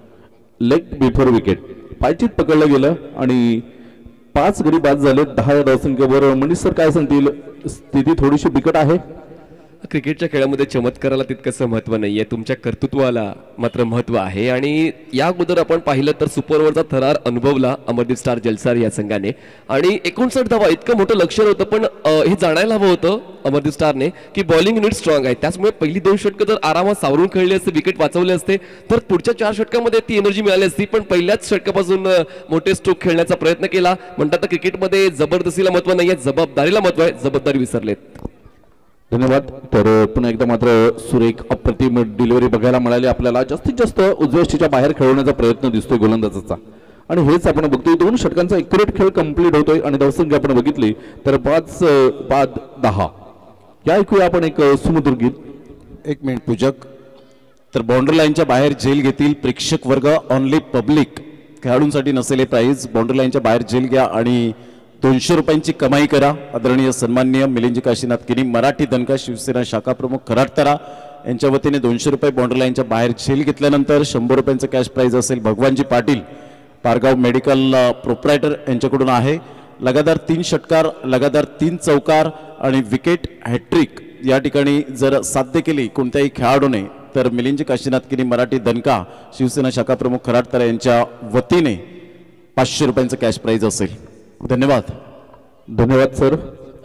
लेग बिफोर विकेट पायचीत पकडलं गेलं आणि पाच गडी बाद झाले दहा या धावसंख्येवर. मनीष सर काय सांगतील, स्थिती थोडीशी बिकट आहे. क्रिकेटच्या खेळामध्ये चमत्काराला तितकंसं महत्त्व नाही आहे, तुमच्या कर्तृत्वाला मात्र महत्त्व आहे. आणि या अगोदर आपण पाहिलं तर सुपर ओव्हरचा थरार अनुभवला अमरदीप स्टार जलसार या संघाने आणि एकोणसाठ धावा इतकं मोठं लक्ष होतं. पण अ, हे जाणायला हवं होतं अमरदीप स्टारने की बॉलिंग युनिट स्ट्रॉंग आहे, त्याचमुळे पहिली दोन षटकं जर आरामात सावरून खेळली असते, विकेट वाचवले असते तर पुढच्या चार षटकामध्ये ती एनर्जी मिळाली असती. पण पहिल्याच षटकापासून अ, मोठे स्ट्रोक खेळण्याचा प्रयत्न केला. म्हणतात तर क्रिकेटमध्ये जबरदस्तीला महत्त्व नाही आहे, जबाबदारीला महत्त्व आहे, जबाबदारी विसरलेत. धन्यवाद. तर पुन्हा एकदा मात्र सुरेख अप्रतिम डिलिव्हरी बघायला मिळाली आपल्याला. जास्तीत जास्त उजव्या बाहेर खेळवण्याचा प्रयत्न दिसतोय गोलंदाजाचा आणि हेच आपण बघतोय. दोन षटकांचा एक्युरेट खेळ कंप्लीट होतोय आणि धावसंख्या आपण बघितली तर पाच बाद दहा. या ऐकूया आपण एक सुमधुर गीत. एक मिनिट पूजक. तर बाउंड्री लाईनच्या बाहेर जेल घेतील प्रेक्षक वर्ग, ऑनली पब्लिक. खेळाडूंसाठी नसेल हे प्राईज. बाउंड्री लाईनच्या बाहेर जेल घ्या आणि दोनशे रुपयांची कमाई करा. आदरणीय सन्माननीय मिलिंदजी काशीनाथ किनी मराठी दणका शिवसेना शाखा प्रमुख खराटतरा यांच्या वतीने दोनशे रुपये बाउंड्री लाईनच्या बाहेर झेल घेतल्यानंतर शंभर रुपयांचं कॅश प्राईज असेल. भगवानजी पाटील पारगाव मेडिकल प्रोप्रायटर यांच्याकडून आहे. लगातार तीन षटकार, लगातार तीन चौकार आणि विकेट हॅट्रिक या ठिकाणी जर साध्य केली कोणत्याही खेळाडूने तर मिलिंदजी काशीनाथ किनी मराठी दणका शिवसेना शाखा प्रमुख खराटतरा यांच्या वतीने पाचशे रुपयांचं कॅश प्राईज असेल. धन्यवाद. धन्यवाद सर.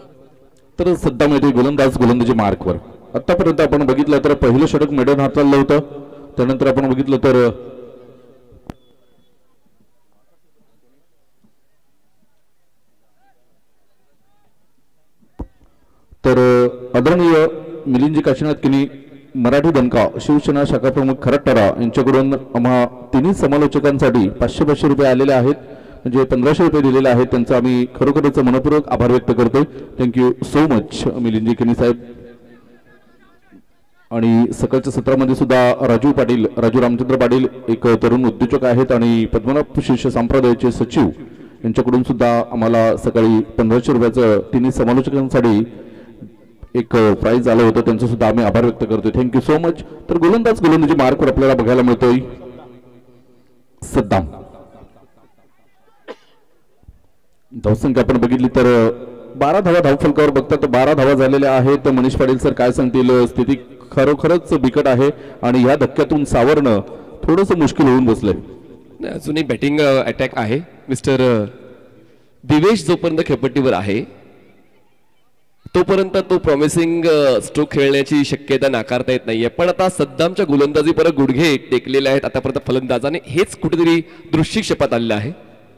तर सध्या माहिती गोलंदाज गोलंदाजी मार्कवर आतापर्यंत आपण बघितलं तर पहिलं षटक मेडन हाताळलं होतं. त्यानंतर आपण बघितलं तर तर आदरणीय मिलिंदजी काशीनाथ किनी मराठी दणका शिवसेना शाखा प्रमुख खराटतरा यांच्याकडून आम्हा तिन्ही समालोचकांसाठी पाचशे पाचशे रुपये आलेले आहेत, म्हणजे पंधराशे रुपये दिलेले आहेत. त्यांचा आम्ही खरोखरच मनपूर्वक आभार व्यक्त करतोय. थँक्यू सो मच मिलिंदजी किनी साहेब. आणि सकाळच्या सत्रामध्ये सुद्धा राजू पाटील राजू रामचंद्र पाटील एक तरुण उद्योजक आहेत आणि पद्मनाभ शिष्य संप्रदायाचे सचिव यांच्याकडून सुद्धा आम्हाला सकाळी पंधराशे रुपयाचं तिन्ही समालोचकांसाठी एक प्राइज आलं होतं त्यांचं सुद्धा आम्ही आभार व्यक्त करतोय. Thank you so much. तर गोलंदाज गोलंदाजी मार्कवर आपल्याला बघायला मिळतोय सद्दाम. धावसंख्या आपण बघितली तर बारा धावा धावफलकावर बघता तर बारा धावा झालेल्या आहेत. मनीष पाटील सर काय सांगतील? स्थिती खरोखरच बिकट आहे आणि या धक्क्यातून सावरणं थोडंसं मुश्किल होऊन बसलंय. अजूनही बॅटिंग अटॅक आहे. मिस्टर दिवेश जोपर्यंत खेळपट्टीवर आहे तोपर्यंत तो प्रॉमिसिंग स्ट्रोक खेळण्याची शक्यता नाकारता येत नाहीये. पण आता सद्दामच्या गोलंदाजी परत गुडघे टेकलेले आहेत आतापर्यंत फलंदाजाने, हेच कुठेतरी दृष्टिक्षेपात आलेलं आहे.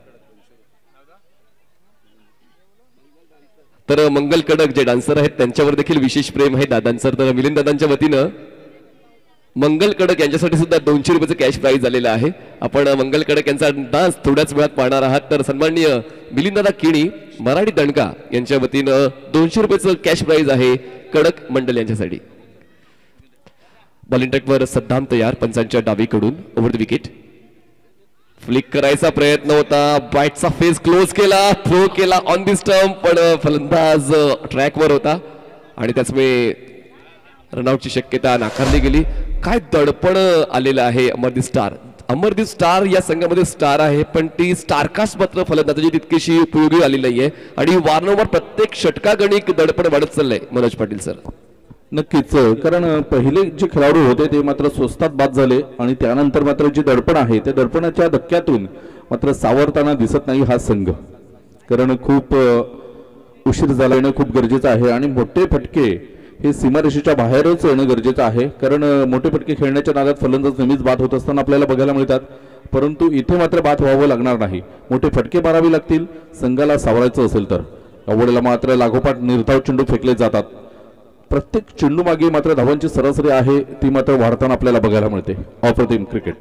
तर मंगल कडक जे डान्सर आहेत त्यांच्यावर देखील विशेष प्रेम आहे दादांचं. तर मिलिंद दादांच्या वतीनं मंगल कडक यांच्यासाठी सुद्धा दोनशे रुपयाचं कॅश प्राइज आलेलं आहे. आपण मंगल कडक यांचा डान्स थोड्याच वेळात पाहणार आहात. तर सन्माननीय मिलिंद दादा किणी मराठी दणका यांच्या वतीनं दोनशे रुपयाचं कॅश प्राइज आहे कडक मंडल यांच्यासाठी. बॉलिंग ट्रॅकवर सद्दाम तयार पंचांच्या डावीकडून ओव्हर द विकेट. फ्लिक करायचा प्रयत्न होता, बॅटचा फेस क्लोज केला, थ्रो केला ऑन दी स्टंप, पण फलंदाज ट्रॅकवर होता आणि त्याचमुळे रनआउटची शक्यता नाकारली गेली. काय दडपण आलेलं आहे अमरदीप स्टार. अमरदीप स्टार या संघामध्ये स्टार आहे पण ती स्टारकास्ट मात्र फलंदाजी तितकीशी उपयोगी आली नाहीये आणि वारंवार प्रत्येक षटकागणिक दडपण वाढत चाललंय. मनोज पाटील सर. नक्कीच, कारण पहिले जे खेळाडू होते ते मात्र स्वस्तात बाद झाले आणि त्यानंतर मात्र जे दडपण आहे त्या दडपणाच्या धक्क्यातून मात्र सावरताना दिसत नाही हा संघ. कारण खूप उशीर झाला येणं खूप गरजेचं आहे आणि मोठे फटके हे सीमारेषेच्या बाहेरच येणं गरजेचं आहे. कारण मोठे फटके खेळण्याच्या नादात फलंदाज नेहमीच बाद होत असताना आपल्याला बघायला मिळतात, परंतु इथे मात्र बाद व्हावं लागणार नाही. मोठे फटके मारावे लागतील संघाला सावरायचं असेल तर. अवघडला मात्र लागोपाठ निर्धाव चेंडू फेकले जातात. प्रत्येक चेंडू मागे मात्र धावांची सरासरी आहे ती मात्र वाढताना आपल्याला बघायला मिळते. अप्रतिम क्रिकेट.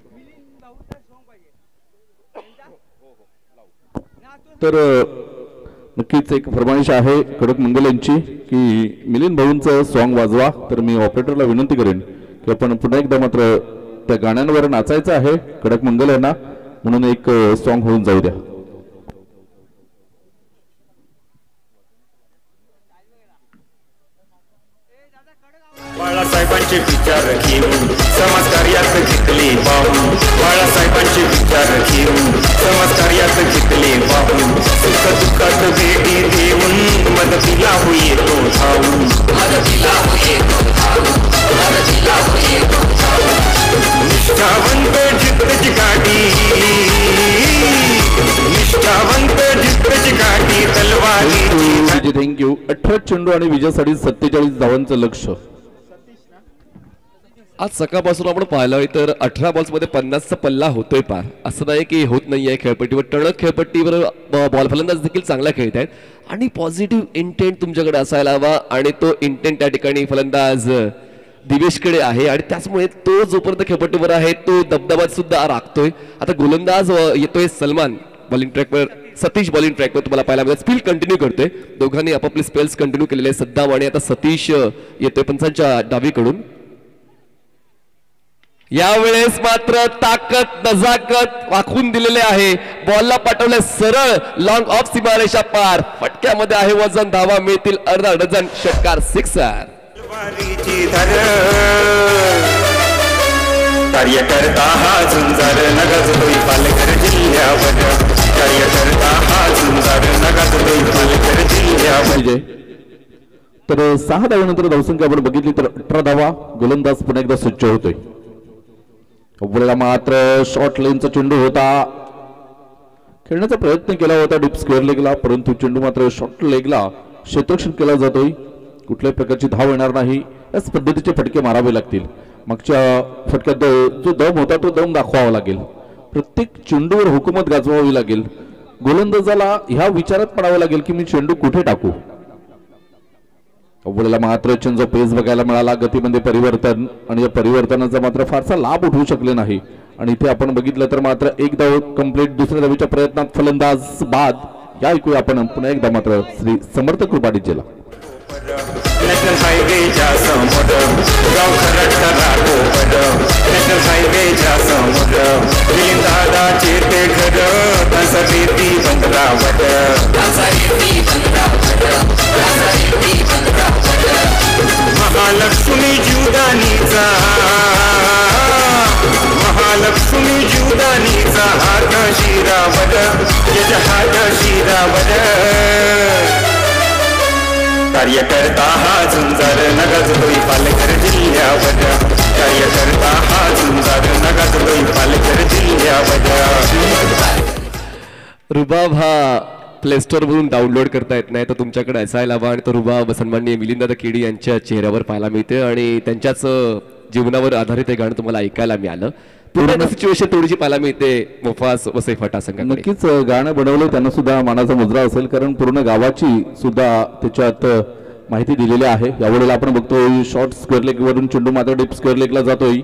तर नक्कीच एक फरमाईश आहे कडक मंगल यांची की मिलिंद भाऊंचं सॉन्ग वाजवा. तर मी ऑपरेटरला विनंती करेन की आपण पुन्हा एकदा मात्र त्या गाण्यांवर नाचायचं आहे कडक मंगल यांना, म्हणून एक सॉन्ग होऊन जाऊ द्या. बाळासाहेबांचे विचार घेऊन समाजकार्यात घेतले पाहून, बाळासाहेबांचे विचार घेऊन समाजकार्यात घेतले पाहून, सुख दुःखात भेटी देऊन मदतीला येतो धावून, मदतीला येतो धावून, मदतीला येतो धावून. निष्ठावंत जिद्दची गाडी, निष्ठावंत जिद्दची गाडी तलवारी. थँक्यू. अठरा चेंडू आणि विजयासाठी सत्तेचाळीस धावांचं लक्ष. आज सकाळपासून आपण पाहिलं तर अठरा बॉल्समध्ये पन्नासचा पल्ला होतोय पार. असं नाही की होत नाहीये खेळपट्टीवर. टणक खेळपट्टीवर बॉल फलंदाज देखील चांगला खेळत आहेत आणि पॉझिटिव्ह इंटेंट तुमच्याकडे असायला हवा आणि तो इंटेंट त्या ठिकाणी फलंदाज दिवेशकडे आहे आणि त्याचमुळे तो जोपर्यंत खेळपट्टीवर आहे तो दबदबात सुद्धा राखतोय. आता गोलंदाज येतोय सलमान बॉलिंग ट्रॅकवर, सतीश बॉलिंग ट्रॅकवर तुम्हाला पाहायला मिळेल. स्पेल कंटिन्यू करतोय, दोघांनी आपापले स्पेल्स कंटिन्यू केलेले. सद्दाम आणि आता सतीश येतोय पंचांच्या डावीकडून. यावेळेस मात्र ताकद नजाकत वाकून दिलेले आहे. बॉलला पाठवले सरळ लॉंग ऑफ सीमारेषा पार. फटक्यामध्ये आहे वजन, धावा मिळतील अर्धा डझन, षटकार सिक्सर. कार्यकर्ता हा झुंजार नगाजतोय पालघर जिल्ह्यावर, कार्यकर्ता हा झुंजार नगाजतोय पालघर जिल्ह्यावर. तर सहा धावानंतर धावसंख्या आपण बघितली तर अठरा धावा. गोलंदाज पुन्हा एकदा स्वच्छ होतोय. अव्वलला मात्र शॉर्ट लेनचा चेंडू होता, खेळण्याचा प्रयत्न केला होता डीप स्क्वेअर लेगला, परंतु चेंडू मात्र शॉर्ट लेगला क्षेत्ररक्षण केला जातोय. कुठल्याही प्रकारची धाव येणार नाही. याच पद्धतीचे फटके मारावे लागतील. मागच्या फटक्यात जो दम होता तो दम दाखवावा लागेल. प्रत्येक चेंडूवर हुकूमत गाजवावी लागेल. गोलंदाजाला ह्या विचारात पडावं लागेल की मी चेंडू कुठे टाकू. अव्वलला मात्र चेंजचा पेस बघायला मिळाला, गतीमध्ये परिवर्तन आणि या परिवर्तनाचा मात्र फारसा लाभ उठवू शकले नाही आणि इथे आपण बघितलं तर मात्र एक धाव कंप्लीट. दुसऱ्या धावीच्या प्रयत्नात फलंदाज बाद. या ऐकूया आपण पुन्हा एकदा मात्र श्री समर्थ कृपाडीजीला. नॅशनल हायवेच्या समोर गाव खरडचा राघोपड, नॅशनल हायवेच्या समोर दादाचे ते घर, त्यांचा रेती बंदरावड, त्यांचा रेती बंदरावड, त्यांचा रेती बंदरावड. महालक्ष्मी जीवदानीचा महालक्ष्मी जीवदानीचा हात शिरावर त्याच्या हात शिरावर कार्यकर्ता हा झुंजार नगाजतोय पालघर जिल्ह्यावर कार्यकर्ता हा झुंजार नगाजतोय पालघर जिल्ह्यावर रुबाब हा प्ले स्टोर वरून डाउनलोड करता येत नाही तर तुमच्याकडे असायला हवा आणि तो रुबाब सन्माननीय मिलिंद केडी यांच्या चेहऱ्यावर पाहायला मिळते आणि त्यांच्याच जीवनावर आधारित हे गाणं तुम्हाला ऐकायला मिळालं. पूर्ण सिच्युएशन थोडीशी पाहायला मिळते मुफास वसई फटा संघाकडे. नक्कीच गाणं बनवलं त्यांना सुद्धा मानाचा मुजरा असेल कारण पूर्ण गावाची सुद्धा त्याच्यात माहिती दिलेली आहे. यावेळेला आपण बघतोय शॉर्ट स्क्वेअर लेग वरून चेंडू मात्र डीप स्क्वेअर लेगला जातोय.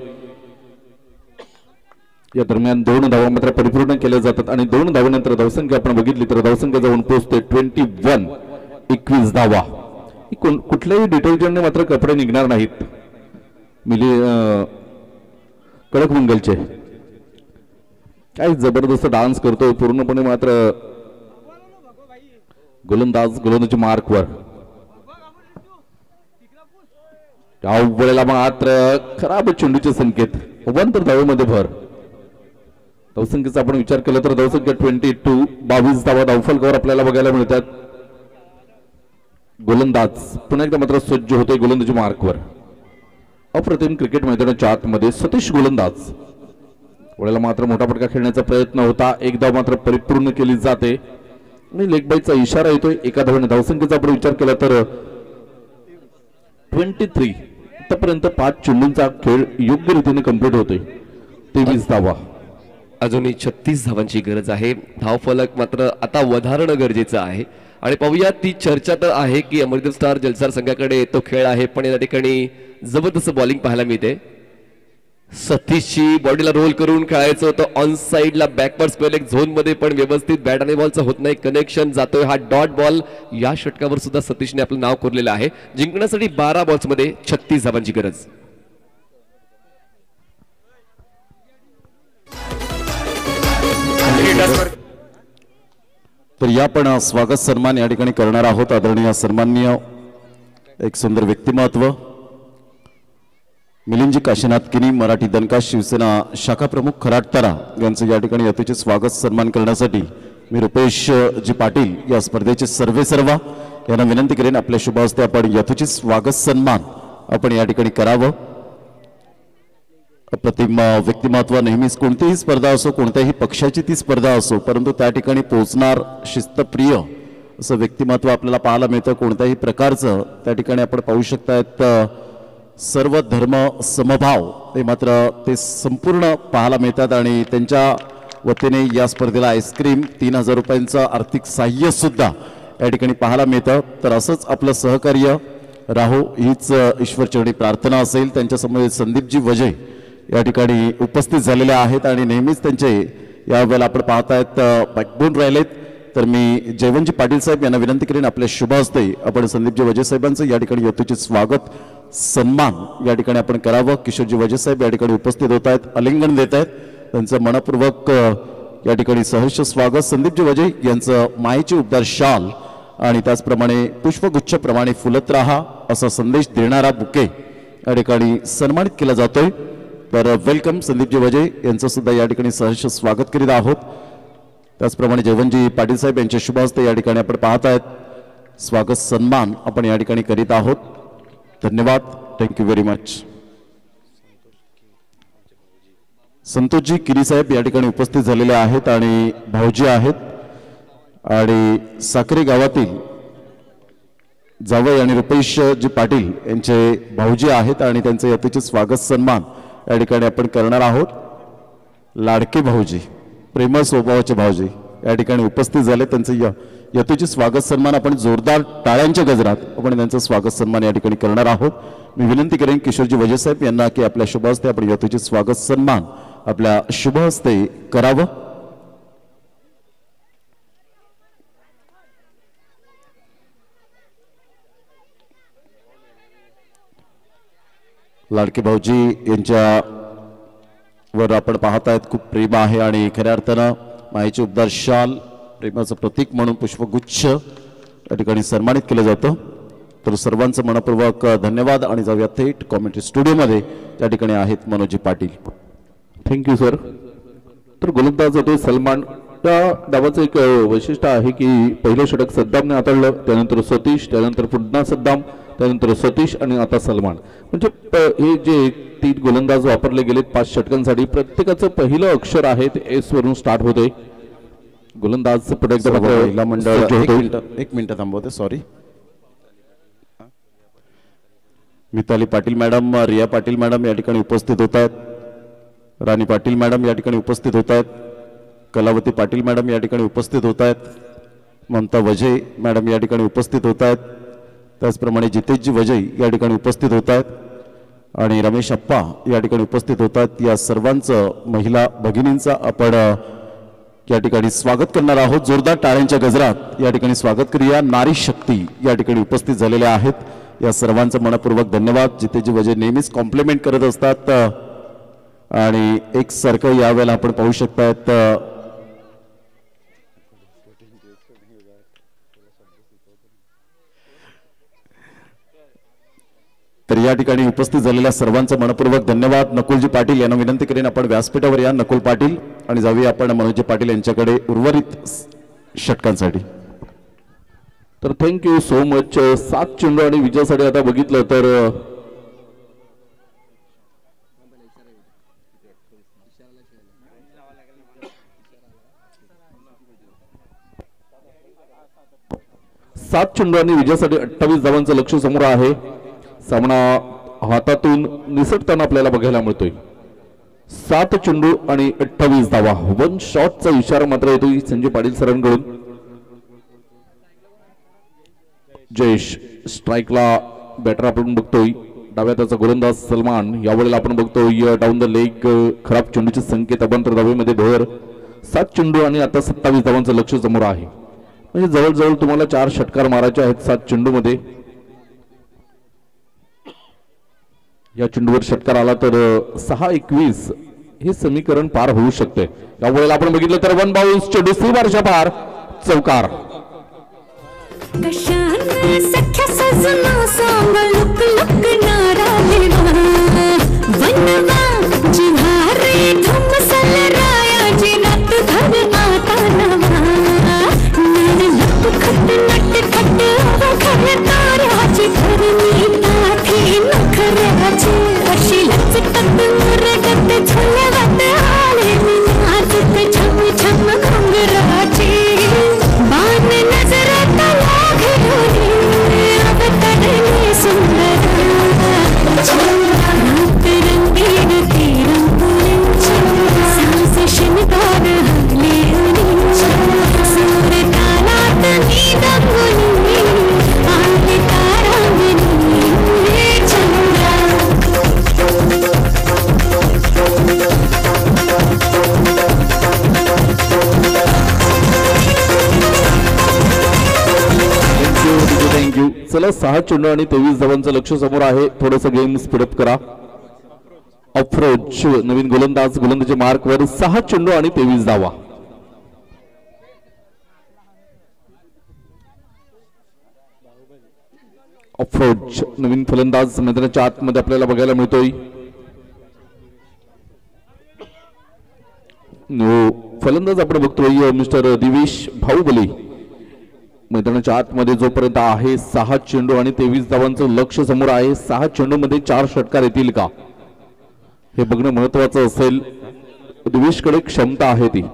या दरम्यान दोन धावा मात्र परिपूर्ण केल्या जातात आणि दोन धावेनंतर धावसंख्या आपण बघितली तर धावसंख्या जाऊन पोहोचते ट्वेंटी वन एकवीस धावा. कुठल्याही डिटर्जंटने मात्र कपडे निघणार नाहीत. मिली कडक मंगलचे काय जबरदस्त डान्स करतोय पूर्णपणे मात्र गोलंदाज गोलंदाजी मार्कवर. या वेळेला मात्र खराब चेंडूचे संकेत वन तर धावेमध्ये भर. धावसंख्येचा आपण विचार केला तर धावसंख्या ट्वेंटी टू बावीस धावा धावफलकावर आपल्याला बघायला मिळतात. गोलंदाज पुन्हा एकदा मात्र सज्ज होतोय गोलंदाजी मार्कवर. अप्रतिम क्रिकेट मैदानाच्या आतमध्ये सतीश गोलंदाज. वेळेला मात्र मोठा फटका खेळण्याचा प्रयत्न होता. एक धाव मात्र परिपूर्ण केली जाते आणि लेग बाईचा इशारा येतोय. एका धावेने धावसंख्येचा आपण विचार केला तर ट्वेंटी थ्री आतापर्यंत पाच चेंडूंचा खेळ योग्य रीतीने कंप्लीट होतोय. तेवीस धावा अजूनही छत्तीस धावांची गरज आहे. धावफलक मात्र आता वधारणं गरजेचं आहे आणि पाहूया ती चर्चा तर आहे की अमरदीप स्टार जलसार संघाकडे तो खेळ आहे पण या ठिकाणी जबरदस्त बॉलिंग पाहायला मिळते. सतीशची बॉडीला रोल करून खेळायचं होतं ऑन साइडला बॅकवर्ड स्क्वेअर लेग झोन मध्ये पण व्यवस्थित बॅट आणि बॉलचं होत नाही कनेक्शन जातोय. हा डॉट बॉल या षटकावर सुद्धा सतीशने आपलं नाव कोरलेलं आहे. जिंकण्यासाठी बारा बॉल्स मध्ये छत्तीस धावांची गरज. तर या पण स्वागत सन्मान या ठिकाणी करणार आहोत. आदरणीय सन्माननीय एक सुंदर व्यक्तिमत्व मिलिंदजी काशीनाथ किनी मराठी दणका शिवसेना शाखा प्रमुख खराटतारा यांचं या ठिकाणी यथोचित स्वागत सन्मान करण्यासाठी मी रुपेश जी पाटील या स्पर्धेचे सर्वे सर्वा यांना विनंती करेन आपल्या शुभ हस्ते आपण यथोचित स्वागत सन्मान आपण या ठिकाणी करावं. अप्रतिम व्यक्तिमत्व नेहमीच कोणतीही स्पर्धा असो कोणत्याही पक्षाची ती स्पर्धा असो परंतु त्या ठिकाणी पोहोचणार शिस्तप्रिय असं व्यक्तिमत्व आपल्याला पाहायला मिळतं. कोणत्याही प्रकारचं त्या ठिकाणी आपण पाहू शकतात सर्व धर्म समभाव ते मात्र ते संपूर्ण पाहायला मिळतात आणि त्यांच्या वतीने या स्पर्धेला आईस्क्रीम तीन हजार रुपयांचं आर्थिक सहाय्य सुद्धा या ठिकाणी पाहायला मिळतं. तर असंच आपलं सहकार्य राहो हीच ईश्वरचरणी प्रार्थना असेल. त्यांच्यासमोर संदीपजी वजे या ठिकाणी उपस्थित झालेले आहेत आणि नेहमीच त्यांचे यावेळेला आपण पाहतायत बॅकबोन राहिलेत. तर मी जयवंतजी पाटील साहेब यांना विनंती करेन आपल्या शुभ हस्ते आपण संदीपजी वजे साहेबांचं या ठिकाणी यथोचित स्वागत सन्मान या ठिकाणी आपण करावं. किशोरजी वजे साहेब या ठिकाणी उपस्थित होत आहेत आलिंगन देत आहेत त्यांचं मनपूर्वक या ठिकाणी सहर्ष स्वागत. संदीपजी वजे यांचं मायेचे उबदार शाल आणि त्याचप्रमाणे पुष्पगुच्छप्रमाणे फुलत राहा असा संदेश देणारा बुके या ठिकाणी सन्मानित केला जातोय. तर वेलकम संदीपजी वजे यांचं सुद्धा या ठिकाणी सहर्ष स्वागत करीत आहोत. त्याचप्रमाणे जयवंतजी पाटील साहेब यांच्या शुभ हस्ते या ठिकाणी आपण पाहत आहेत स्वागत सन्मान आपण या ठिकाणी करीत आहोत. धन्यवाद. Thank you very much. संतोषजी किरी साहेब या ठिकाणी उपस्थित झालेले आहेत आणि भाऊजी आहेत आणि साखरे गावातील जावई आणि रुपेशजी पाटील यांचे भाऊजी आहेत आणि त्यांचे यथोचित स्वागत सन्मान या ठिकाणी आपण करणार आहोत. लाडके भाऊजी प्रेमळ स्वभावाचे भाऊजी या ठिकाणी उपस्थित झाले त्यांचे यथोचित स्वागत सन्मान आपण जोरदार टाळ्यांच्या गजरात आपण त्यांचं स्वागत सन्मान या ठिकाणी करणार आहोत. मी विनंती करेन किशोरजी वजे साहेब यांना की आपल्या शुभ हस्ते आपण यथोचित स्वागत सन्मान आपल्या शुभ हस्ते करावं. लाडके भाऊजी यांच्या वर आपण पाहतायत खूप प्रेम आहे आणि खऱ्या अर्थानं मायेचे उबदार शाल प्रेमाचं प्रतीक म्हणून पुष्पगुच्छ या ठिकाणी सन्मानित केलं जातं. तर सर्वांचं मनपूर्वक धन्यवाद आणि जाऊया थेट कॉमेंट्री स्टुडिओमध्ये. त्या ठिकाणी आहेत मनोजी पाटील. Thank you sir. तर गोलंदाज होते सलमान. त्या डावाचं एक वैशिष्ट्य आहे की पहिलं षटक सद्दामने हाताळलं, त्यानंतर सतीश, त्यानंतर पुन्हा सद्दाम, त्यानंतर सतीश आणि आता सलमान. म्हणजे हे जे तीन गोलंदाज वापरले गेलेत पाच षटकांसाठी, प्रत्येकाचं पहिलं अक्षर आहे ते एस वरून स्टार्ट होते. गोलंदाज पुढे एकदा महिला मंडळ एक मिनिट एक मिनिट थांबवते. Sorry. Mitali Patil madam, Riya Patil madam या ठिकाणी उपस्थित होत आहेत. राणी पाटील मॅडम या ठिकाणी उपस्थित होत आहेत. कलावती पाटील मॅडम या ठिकाणी उपस्थित होत आहेत. ममता वजय मॅडम या ठिकाणी उपस्थित होत आहेत. त्याचप्रमाणे जितेशजी वजय या ठिकाणी उपस्थित होत आहेत आणि रमेश अप्पा या ठिकाणी उपस्थित होत आहेत. या सर्वांचं महिला भगिनींचं आपण या ठिकाणी स्वागत करणार आहोत. जोरदार टाळ्यांच्या गजरात या ठिकाणी स्वागत करूया. नारी शक्ती या ठिकाणी उपस्थित झालेल्या आहेत. या सर्वांचं मनपूर्वक धन्यवाद. जितेशजी वजय नेहमीच कॉम्प्लिमेंट करत असतात आणि एक सारखं यावेळेला आपण पाहू शकतात. तर या ठिकाणी उपस्थित झालेल्या सर्वांचं मनपूर्वक धन्यवाद. नकुलजी पाटील यांना विनंती करेन आपण व्यासपीठावर या. नकुल पाटील आणि जाऊया आपण मनोजी पाटील यांच्याकडे उर्वरित षटकांसाठी. तर थँक्यू सो मच. सात चेंडू आणि विजयासाठी आता बघितलं तर सात चेंडू आणि विजयासाठी अठ्ठावीस धावांचं लक्ष समोर आहे. सामना हातातून निसटताना आपल्याला बघायला मिळतोय. सात चेंडू आणि अठ्ठावीस धावा. वन शॉटचा इशारा मात्र येतोय संजय पाटील सरांकडून. जयेश स्ट्राईकला बॅटर आपण बघतोय. डाव्या त्याचा गोलंदाज सलमान. यावेळेला आपण बघतोय डाऊन द लेग खराब चेंडूचे संकेत अभ्यंतर धावेमध्ये भर. सात चेंडू आणि आता सत्तावीस धावांचं लक्ष समोर आहे. म्हणजे जवळजवळ तुम्हाला चार षटकार मारायचे आहेत सात चेंडू मध्ये. या चेंडूवर षटकार आला तर सहा एकवीस हे समीकरण पार होऊ शकते. यावेळेला आपण बघितलं तर वन बाउन्स चेंडू सीमारेषा पार चौकार. चला सहा चेंडू आणि तेवीस धावांचं लक्ष समोर आहे. थोडंसं गेम स्पीडअप करा. अफरोज नवीन गोलंदाज. गोलंदाजी मार्कवर सहा चेंडू आणि तेवीस धावा. अफरोज नवीन फलंदाज मैदानाच्या आतमध्ये आपल्याला बघायला मिळतोय. फलंदाज आपण बघतोय मिस्टर दिवेश बाहुबली. मैदानाच्या आतमध्ये जोपर्यंत आहे सहा चेंडू आणि तेवीस धावांचं लक्ष समोर आहे. सहा चेंडू मध्ये चार षटकार येतील का हे बघणं महत्वाचं असेल. दिवेशकडे क्षमता आहे ती.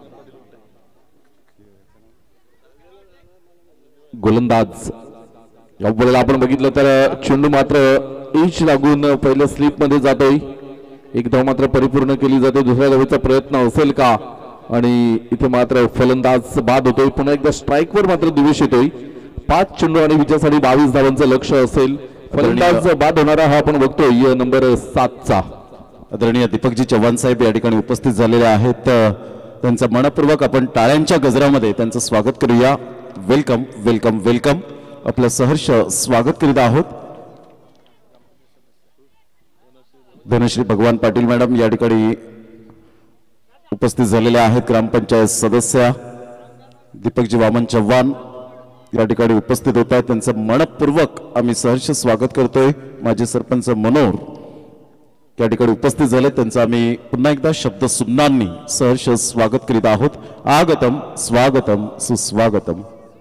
गोलंदाज यावेळेला आपण बघितलं तर चेंडू मात्र एज लागून पहिल्या स्लिप मध्ये जातोय. एक धाव मात्र परिपूर्ण केली जाते. दुसऱ्या धावेचा प्रयत्न असेल का आणि इथे मात्र फलंदाज बाद होतोय. पुन्हा एकदा स्ट्राईक वर मात्र दिवेश येतोय. पाच चेंडू आणि विजयासाठी बावीस धावांचं लक्ष असेल. फलंदाज बाद होणारा हा आपण बघतोय नंबर सातचा. आदरणीय दीपकजी चव्हाण साहेब या ठिकाणी उपस्थित झालेले आहेत. त्यांचं मनपूर्वक आपण टाळ्यांच्या गजरामध्ये त्यांचं स्वागत करूया. Welcome welcome welcome. आपलं सहर्ष स्वागत करीत आहोत. धनश्री भगवान पाटील मॅडम या ठिकाणी उपस्थित झालेल्या आहेत. ग्रामपंचायत सदस्य दीपकजी वामन चव्हाण या ठिकाणी उपस्थित होत आहेत त्यांचं मनपूर्वक आम्ही सहर्ष स्वागत करतोय। माजी सरपंच मनोहर या ठिकाणी उपस्थित झाले त्यांचं आम्ही पुन्हा एकदा शब्द सुमनांनी सहर्ष स्वागत करीत आहोत। आगतम स्वागतम सुस्वागतम।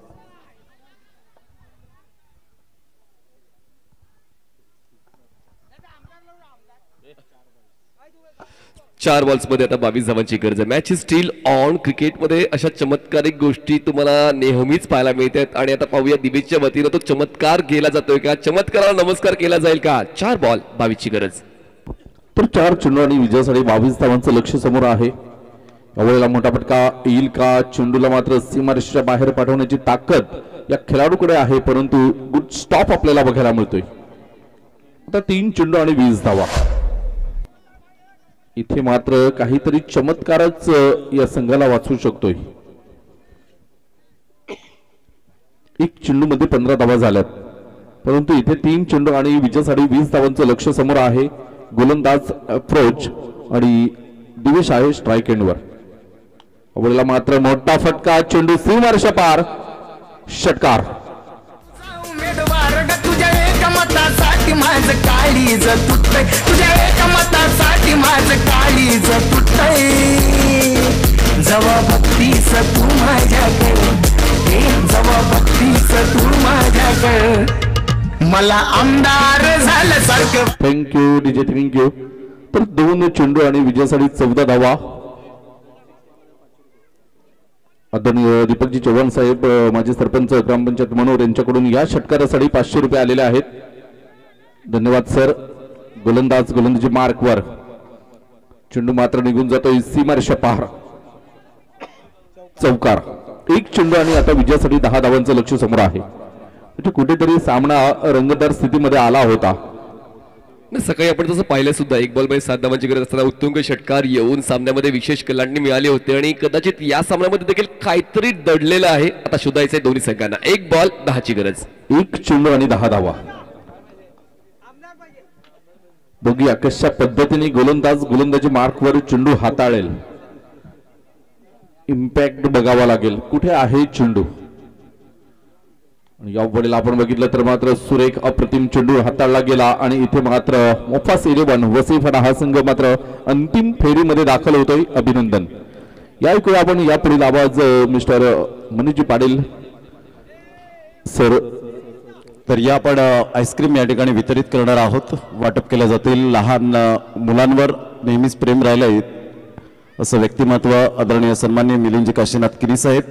चार बॉल्स मध्ये आता बावीस धावांची गरज आहे। Match is still on. क्रिकेटमध्ये अशा चमत्कारिक गोष्टी तुम्हाला नेहमीच पाहायला मिळतात आणि आता पाहूया दिवेशच्या वतीनं तो चमत्कार केला जातोय का, चमत्काराला नमस्कार केला जाईल का। चार बॉल बावीस ची गरज। तर चार चेंडू आणि विजयासाठी बावीस धावांचं लक्ष समोर आहे। यावेळेला मोठा फटका येईल का, चेंडूला मात्र सीमारेषेच्या बाहेर पाठवण्याची ताकद या खेळाडूकडे आहे, परंतु गुड स्टॉप आपल्याला बघायला मिळतोय। आता तीन चेंडू आणि वीस धावा। इथे मात्र काहीतरी चमत्कारच या संघाला वाचवू शकतोय। एक चेंडू मध्ये पंधरा धावा झाल्यात, परंतु इथे तीन चेंडू आणि विजयासाठी वीस धावांचं लक्ष समोर आहे। गोलंदाज अप्रोच आणि दिवेश आहे स्ट्राईक एंडवर। अवळीला मात्र मोठा फटका, चेंडू सीमारेषा पार, षटकार। उमेदवार ग तुझ्या एका मतासाठी माझं काळीज तुटतंय, तुझ्या एका मतासाठी माझं काळीज तुटतंय। जवा बघतीस तू माझ्याकडे, जवा बघतीस तू माझ्याकडे, मला आमदार झालं सारखं। Thank you DJ, thank you. तर दोन चेंडू आणि विजयासाठी चौदा धावा। आदरणीय दीपकजी चव्हाण साहेब माजी सरपंच ग्रामपंचायत मनोर यांच्याकडून या षटकारासाठी पाचशे रुपये आलेले आहेत। धन्यवाद सर। गोलंदाज गोलंदाजी मार्कवर, चेंडू मात्र निघून जातोय सीमारेषा पार, चौकार। एक चेंडू आणि आता विजयासाठी दहा धावांचं लक्ष समोर आहे। म्हणजे कुठेतरी सामना रंगतदार स्थितीमध्ये आला होता। सकाळी आपण तसं पाहिलं सुद्धा, एक बॉल मध्ये सात धावांची गरज असताना उत्तुंग षटकार येऊन सामन्यामध्ये विशेष कलांनी मिळाले होते आणि कदाचित या सामन्यामध्ये देखील काहीतरी दडलेलं आहे। आता शोधायचंय दोन्ही संघांना। एक बॉल दहाची गरज। एक चेंडू आणि दहा धावा। बघूया कशा पद्धतीने गोलंदाज गोलंदाजी मार्कवर चेंडू हाताळेल। इम्पॅक्ट बघावा लागेल, कुठे आहे चेंडू। या वेळेला आपण बघितलं तर मात्र सुरेख अप्रतिम चेंडू हाताळला गेला आणि इथे मात्र मोफास इलेव्हन वसीफाना हा संघ मात्र अंतिम फेरीमध्ये दाखल होतोय। अभिनंदन। या ऐकूया आपण या पुढील आवाज मिस्टर मनीषजी पाटील सर। तर या आपण आईस्क्रीम या ठिकाणी वितरित करणार आहोत, वाटप केल्या जातील। लहान मुलांवर नेहमीच प्रेम राहिलंय असं व्यक्तिमत्व आदरणीय सन्माननीय मिलिंदजी काशीनाथ किरी साहेब।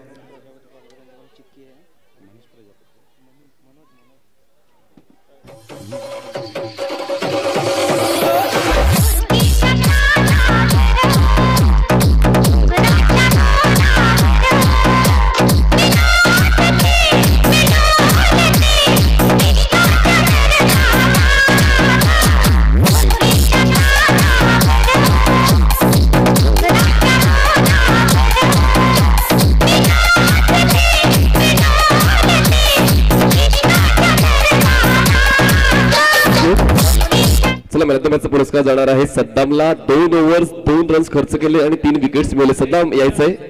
मॅच पुरस्कार जाणार आहे सद्दामला। दोन ओव्हर्स दोन रन्स खर्च केले आणि तीन विकेट्स मिळाले। सद्दाम यायचंय।